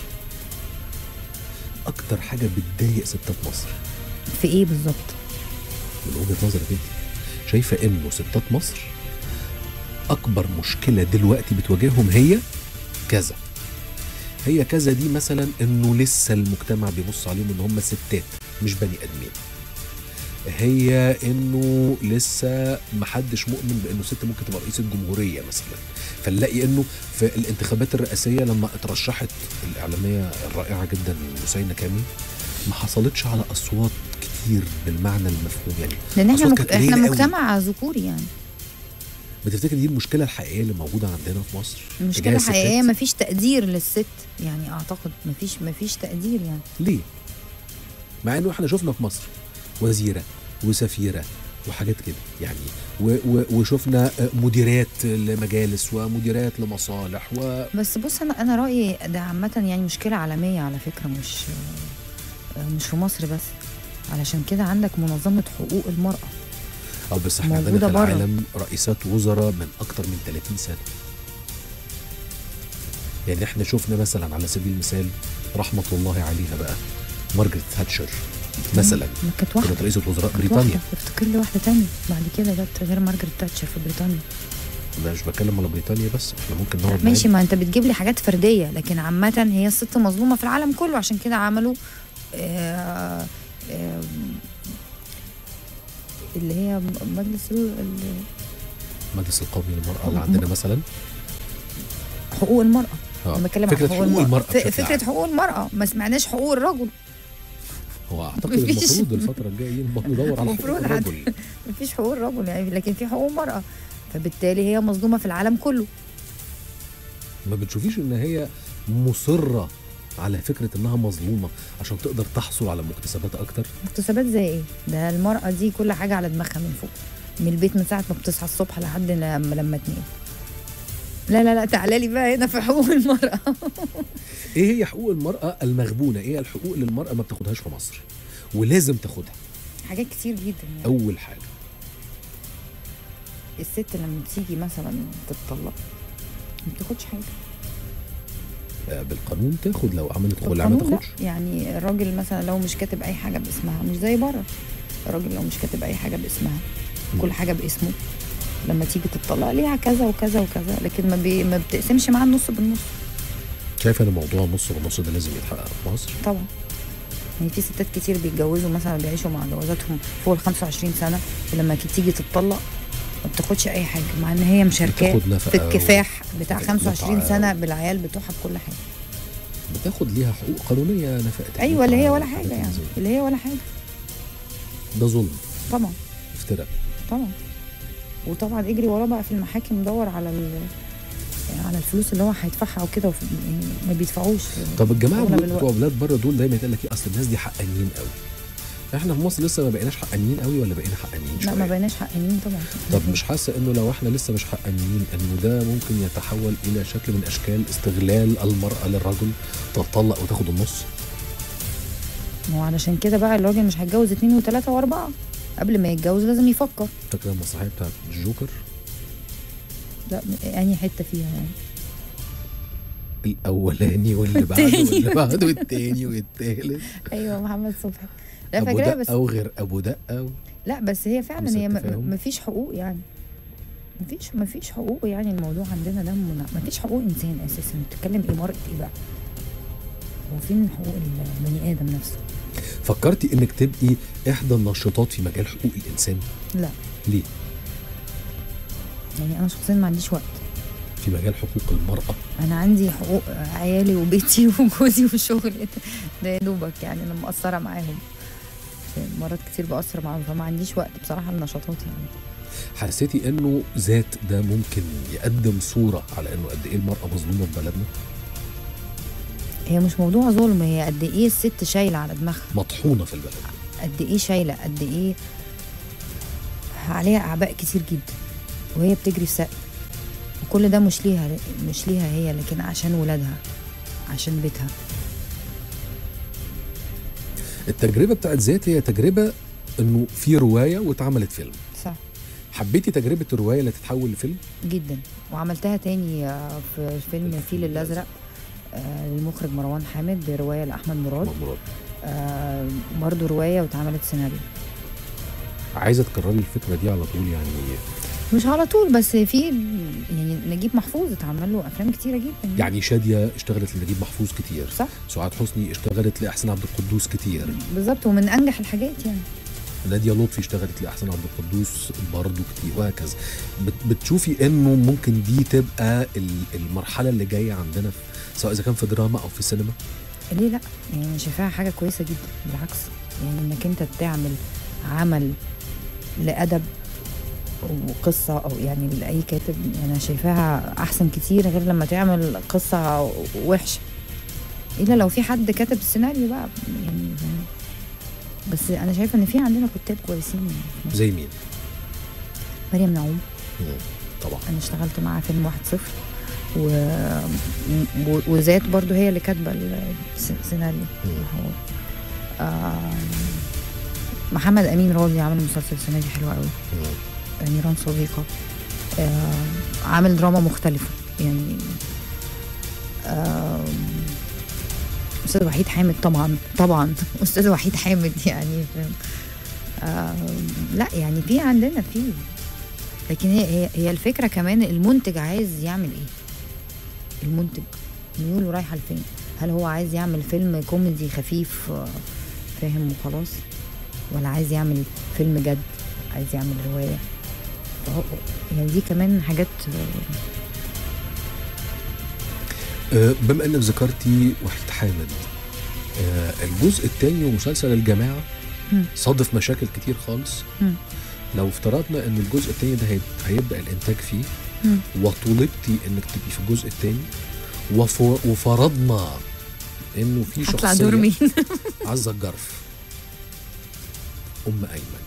S2: اكتر حاجه بتضايق ستات مصر
S3: في ايه بالظبط؟
S2: من وجهه نظرك انت شايفه انه ستات مصر اكبر مشكله دلوقتي بتواجههم هي كذا؟ هي كذا دي مثلا انه لسه المجتمع بيبص عليهم ان هم ستات مش بني ادمين. هي انه لسه محدش مؤمن بانه ست ممكن تبقى رئيسة جمهورية مثلا. فنلاقي انه في الانتخابات الرئاسية لما اترشحت الاعلامية الرائعة جدا مسينة كامل، ما حصلتش على اصوات كتير بالمعنى المفهوم يعني.
S3: لان
S2: أصوات كانت
S3: احنا
S2: قليلة قوي.
S3: مجتمع ذكوري يعني.
S2: بتفتكر دي المشكله الحقيقيه اللي موجوده عندنا في مصر؟
S3: المشكله
S2: تجاه الستات؟
S3: الحقيقيه مفيش تقدير للست يعني، اعتقد مفيش تقدير يعني.
S2: ليه؟ مع انه احنا شفنا في مصر وزيره وسفيره وحاجات كده يعني، وشفنا مديرات لمجالس ومديرات لمصالح
S3: بس بص، انا رايي ده عامه يعني مشكله عالميه على فكره، مش في مصر بس. علشان كده عندك منظمه حقوق المراه.
S2: او بس احنا عندنا في
S3: موجودة برا.
S2: العالم رئيسات وزراء من اكتر من 30 سنه. يعني احنا شفنا مثلا على سبيل المثال رحمه الله عليها بقى مارجريت تاتشر مثلا،
S3: ما كانت واحده،
S2: كانت رئيسه وزراء
S3: كانت
S2: بريطانيا.
S3: واحدة. افتكر لي واحده تانية بعد كده جت غير مارجريت تاتشر في بريطانيا.
S2: انا مش بتكلم على بريطانيا بس، احنا ممكن نقعد
S3: ماشي،
S2: معاك.
S3: ما انت بتجيب لي حاجات فرديه، لكن عامه هي الست مظلومه في العالم كله. عشان كده عملوا اللي هي
S2: المجلس القومي للمراه اللي عندنا مثلا.
S3: حقوق المراه.
S2: اه
S3: انا بتكلم
S2: فكره
S3: عن
S2: حقوق المراه بشكل
S3: فكره
S2: عام.
S3: حقوق المراه، ما سمعناش حقوق الرجل.
S2: هو اعتقد
S3: مفيش.
S2: المفروض الفتره الجايه ندور على حقوق
S3: المفروض
S2: الرجل.
S3: مفيش حقوق الرجل يعني، لكن في حقوق المراه، فبالتالي هي مظلومه في العالم كله.
S2: ما بتشوفيش ان هي مصره على فكره انها مظلومه عشان تقدر تحصل على مكتسبات اكتر؟
S3: مكتسبات زي ايه؟ ده المراه دي كل حاجه على دماغها من فوق، من البيت، من ساعه ما بتصحى الصبح لحد لما تنام. لا تعالى لي بقى هنا في حقوق المراه.
S2: ايه هي حقوق المراه المغبونه؟ ايه الحقوق اللي المراه ما بتاخدهاش في مصر ولازم تاخدها؟
S3: حاجات كتير جدا يعني.
S2: اول حاجه
S3: الست لما تيجي مثلا تتطلق ما بتاخدش حاجه
S2: بالقانون تاخد، لو عملت خلع ما
S3: بالقانون. لا
S2: تاخدش.
S3: يعني الراجل مثلا لو مش كاتب اي حاجه باسمها، مش زي بره. الراجل لو مش كاتب اي حاجه باسمها، كل حاجه باسمه، لما تيجي تتطلق ليها كذا وكذا وكذا، لكن ما بتقسمش معاه النص بالنص.
S2: شايف ان موضوع نص ونص ده لازم يتحقق في مصر؟
S3: طبعا. يعني في ستات كتير بيتجوزوا مثلا، بيعيشوا مع جوازاتهم فوق ال 25 سنه، ولما تيجي تتطلق ما بتاخدش اي حاجه، مع ان هي مشاركاه
S2: بتاخد نفقة
S3: في الكفاح بتاع
S2: بتاخد
S3: 25
S2: متعة
S3: سنه بالعيال بتوعها بكل حاجه.
S2: بتاخد ليها حقوق قانونيه، نفقه.
S3: ايوه، اللي هي ولا
S2: المتعة
S3: حاجه يعني،
S2: زي.
S3: اللي هي ولا حاجه.
S2: ده ظلم،
S3: طبعا
S2: افتراء.
S3: طبعا. وطبعا اجري وراه بقى في المحاكم، دور على على الفلوس اللي هو هيدفعها او كده، يعني ما بيدفعوش.
S2: طب الجماعه
S3: أغلب
S2: بتوع
S3: الوقت.
S2: بلاد بره دول دايما يتقال لك ايه؟ اصل الناس دي حقانيين قوي. احنا في مصر لسه ما بقيناش حقانيين قوي ولا بقينا حقانيين
S3: لا،
S2: شويه؟
S3: ما بقيناش حقانيين طبعا.
S2: طب مش حاسه انه لو احنا لسه مش حقانيين انه ده ممكن يتحول الى شكل من اشكال استغلال المراه للرجل، تتطلق وتاخد النص؟
S3: ما هو علشان كده بقى الراجل مش هيتجوز 2 و3 و4. قبل ما يتجوز لازم يفكر.
S2: فاكره المسرحيه بتاعت الجوكر؟
S3: لا، انهي حته فيها يعني؟
S2: الاولاني واللي بعده
S3: التاني.
S2: واللي بعده والتاني والتالت.
S3: ايوه، محمد صبحي. لا
S2: ابو
S3: فاكراها بس.
S2: دقه وغير ابو دقه
S3: لا بس هي فعلا
S2: بس
S3: هي
S2: التفاهم.
S3: مفيش حقوق يعني. مفيش حقوق يعني. الموضوع عندنا ده مفيش حقوق انسان اساسا. بتتكلم ايه؟ مرأة ايه بقى؟ هو فين حقوق البني ادم نفسه؟
S2: فكرتي انك تبقي احدى الناشطات في مجال حقوق الانسان؟
S3: لا
S2: ليه؟
S3: يعني انا شخصيا ما عنديش وقت.
S2: في مجال حقوق المراه
S3: انا عندي حقوق عيالي وبيتي وجوزي وشغلي. ده يا دوبك يعني، انا مقصره معاهم مرات كتير، بقصر معاهم، فما عنديش وقت بصراحه لنشاطات يعني.
S2: حسيتي انه ذات ده ممكن يقدم صوره على انه قد ايه المراه مظلومه في بلدنا؟
S3: هي مش موضوع ظلم، هي قد ايه الست شايله على دماغها،
S2: مطحونه في البلد.
S3: قد ايه شايله، قد ايه عليها اعباء كتير جدا، وهي بتجري في سقف، وكل ده مش ليها هي، لكن عشان ولادها، عشان بيتها.
S2: التجربه بتاعت ذات هي تجربه انه في روايه واتعملت فيلم.
S3: صح
S2: حبيتي تجربه الروايه اللي تتحول لفيلم؟
S3: جدا. وعملتها تاني في فيلم الفيل الازرق للمخرج مروان حامد، بروايه لاحمد مراد. برضو روايه واتعملت سيناريو.
S2: عايزه تكرري الفكره دي على طول يعني؟
S3: مش على طول، بس في يعني نجيب محفوظ اتعمل له افلام كتيره جدا
S2: يعني شاديه اشتغلت لنجيب محفوظ كتير،
S3: صح.
S2: سعاد حسني اشتغلت لاحسان عبد القدوس كتير،
S3: بالظبط، ومن انجح الحاجات يعني.
S2: نادية لطفي اشتغلت لاحسان عبد القدوس برضه كتير، وهكذا. بتشوفي انه ممكن دي تبقى المرحله اللي جايه عندنا، سواء اذا كان في دراما او في سينما؟
S3: ليه لا؟ يعني انا شايفاها حاجه كويسه جدا، بالعكس. يعني انك انت تعمل عمل لادب وقصه، او يعني لاي كاتب، يعني انا شايفاها احسن كتير غير لما تعمل قصه وحشه، الا لو في حد كتب السيناريو بقى يعني. بس انا شايفه ان في عندنا كتاب كويسين.
S2: زي مين؟
S3: مريم نعوم
S2: طبعا
S3: انا اشتغلت معاها فيلم 1-0 وذات برضو هي اللي كاتبه السيناريو. محمد امين راضي عامل مسلسل السنه دي حلو قوي. نيران صديقه عامل دراما مختلفه يعني. استاذ وحيد حامد طبعا استاذ وحيد حامد يعني. لا يعني في عندنا في، لكن هي الفكره كمان المنتج عايز يعمل ايه. المنتج ميوله رايحه لفين؟ هل هو عايز يعمل فيلم كوميدي خفيف فاهم وخلاص، ولا عايز يعمل فيلم جد، عايز يعمل روايه؟ يعني دي كمان حاجات.
S2: بما انك ذكرتي وحيد حامد، الجزء الثاني ومسلسل الجماعه صادف مشاكل كتير خالص. لو افترضنا ان الجزء الثاني ده هيبدا الانتاج فيه، وطلبتي انك تبقي في الجزء الثاني، وفرضنا انه في
S3: هطلع دور مين؟
S2: عزة الجرف، ام ايمن.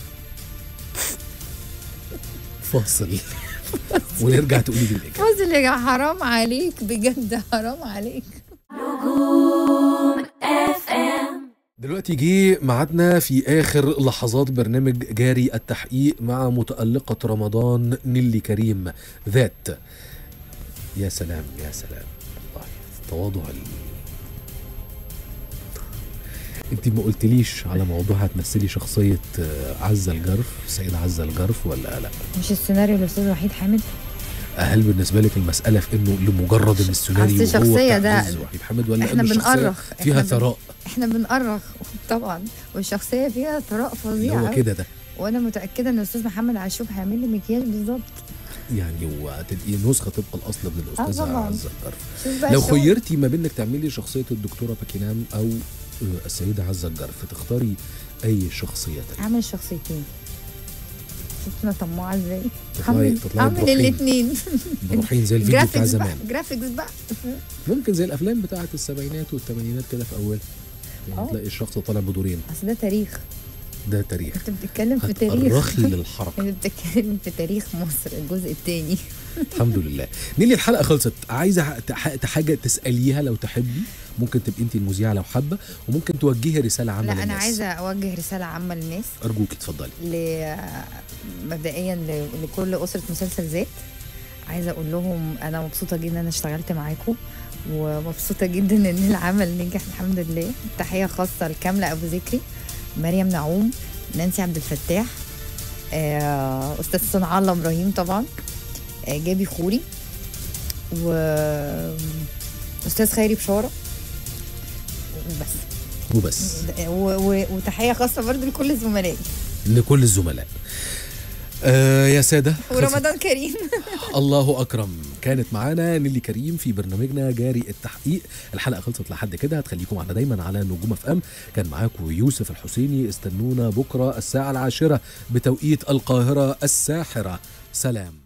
S2: فاصل ونرجع تقولي لي الاجابه.
S3: فاصل يا جماعه، حرام عليك بجد، حرام عليك.
S1: نجوم اف ام.
S2: دلوقتي جه ميعادنا في آخر لحظات برنامج جاري التحقيق مع متألقة رمضان نيلي كريم ذات. يا سلام يا سلام والله تواضع انت ما قلتليش على موضوع هتمثلي شخصية عزة الجرف، السيدة عزة الجرف ولا لا؟
S3: مش السيناريو الاستاذ وحيد حامد؟
S2: هل بالنسبة لك المسألة في انه لمجرد ان السيناريو هو
S3: الشخصية
S2: بتاع
S3: ده
S2: وحيد حامد، ولا
S3: احنا
S2: إن الشخصية
S3: بنأرخ
S2: فيها ثراء؟
S3: احنا بنأرخ طبعا، والشخصية فيها ثراء فظيع
S2: هو كده ده.
S3: وانا متأكدة ان الاستاذ محمد عاشوب هيعمل لي مكياج بالظبط
S2: يعني وتبقي نسخة طبق الأصل من الأستاذة
S3: طبعاً.
S2: عزة الجرف. لو خيرتي ما بينك تعملي شخصية الدكتورة باكينام أو السيدة عزة الجرف، تختاري أي شخصية تانية؟
S3: اعمل شخصيتين. شفت انا طماعة ازاي؟
S2: تطلعي
S3: اعمل
S2: بروحين.
S3: الاثنين
S2: بروحين زي الفيديو بتاع زمان.
S3: جرافيكس بقى
S2: ممكن زي الأفلام بتاعة السبعينات والثمانينات كده في أولها، يعني تلاقي الشخص طالع بدورين.
S3: اصل ده تاريخ،
S2: ده تاريخ.
S3: انت بتتكلم في تاريخ،
S2: هتأرخي للحركة.
S3: انت بتتكلم في تاريخ مصر الجزء الثاني.
S2: الحمد لله. نيلي الحلقة خلصت. عايزة حاجة تسأليها لو تحبي، ممكن تبقي انت المذيعة لو حابة، وممكن توجهي رسالة عامة للناس.
S3: لا انا عايزة اوجه رسالة عامة للناس.
S2: أرجوكي اتفضلي.
S3: مبدئيا لكل أسرة مسلسل ذات، عايزة اقول لهم انا مبسوطة جدا ان انا اشتغلت معاكم، ومبسوطة جدا ان العمل نجح الحمد لله. تحية خاصة لكاملة ابو ذكري، مريم نعوم، نانسي عبد الفتاح، استاذ صنع الله ابراهيم طبعا، جابي خوري، واستاذ خيري بشاره، وبس. وتحيه خاصه برضو لكل الزملاء.
S2: لكل الزملاء. يا سادة،
S3: ورمضان كريم.
S2: الله أكرم. كانت معانا نيلي كريم في برنامجنا جاري التحقيق. الحلقة خلصت لحد كده، هتخليكم معنا دايما على نجوم اف ام. كان معاكم يوسف الحسيني. استنونا بكرة 10:00 بتوقيت القاهرة الساحرة. سلام.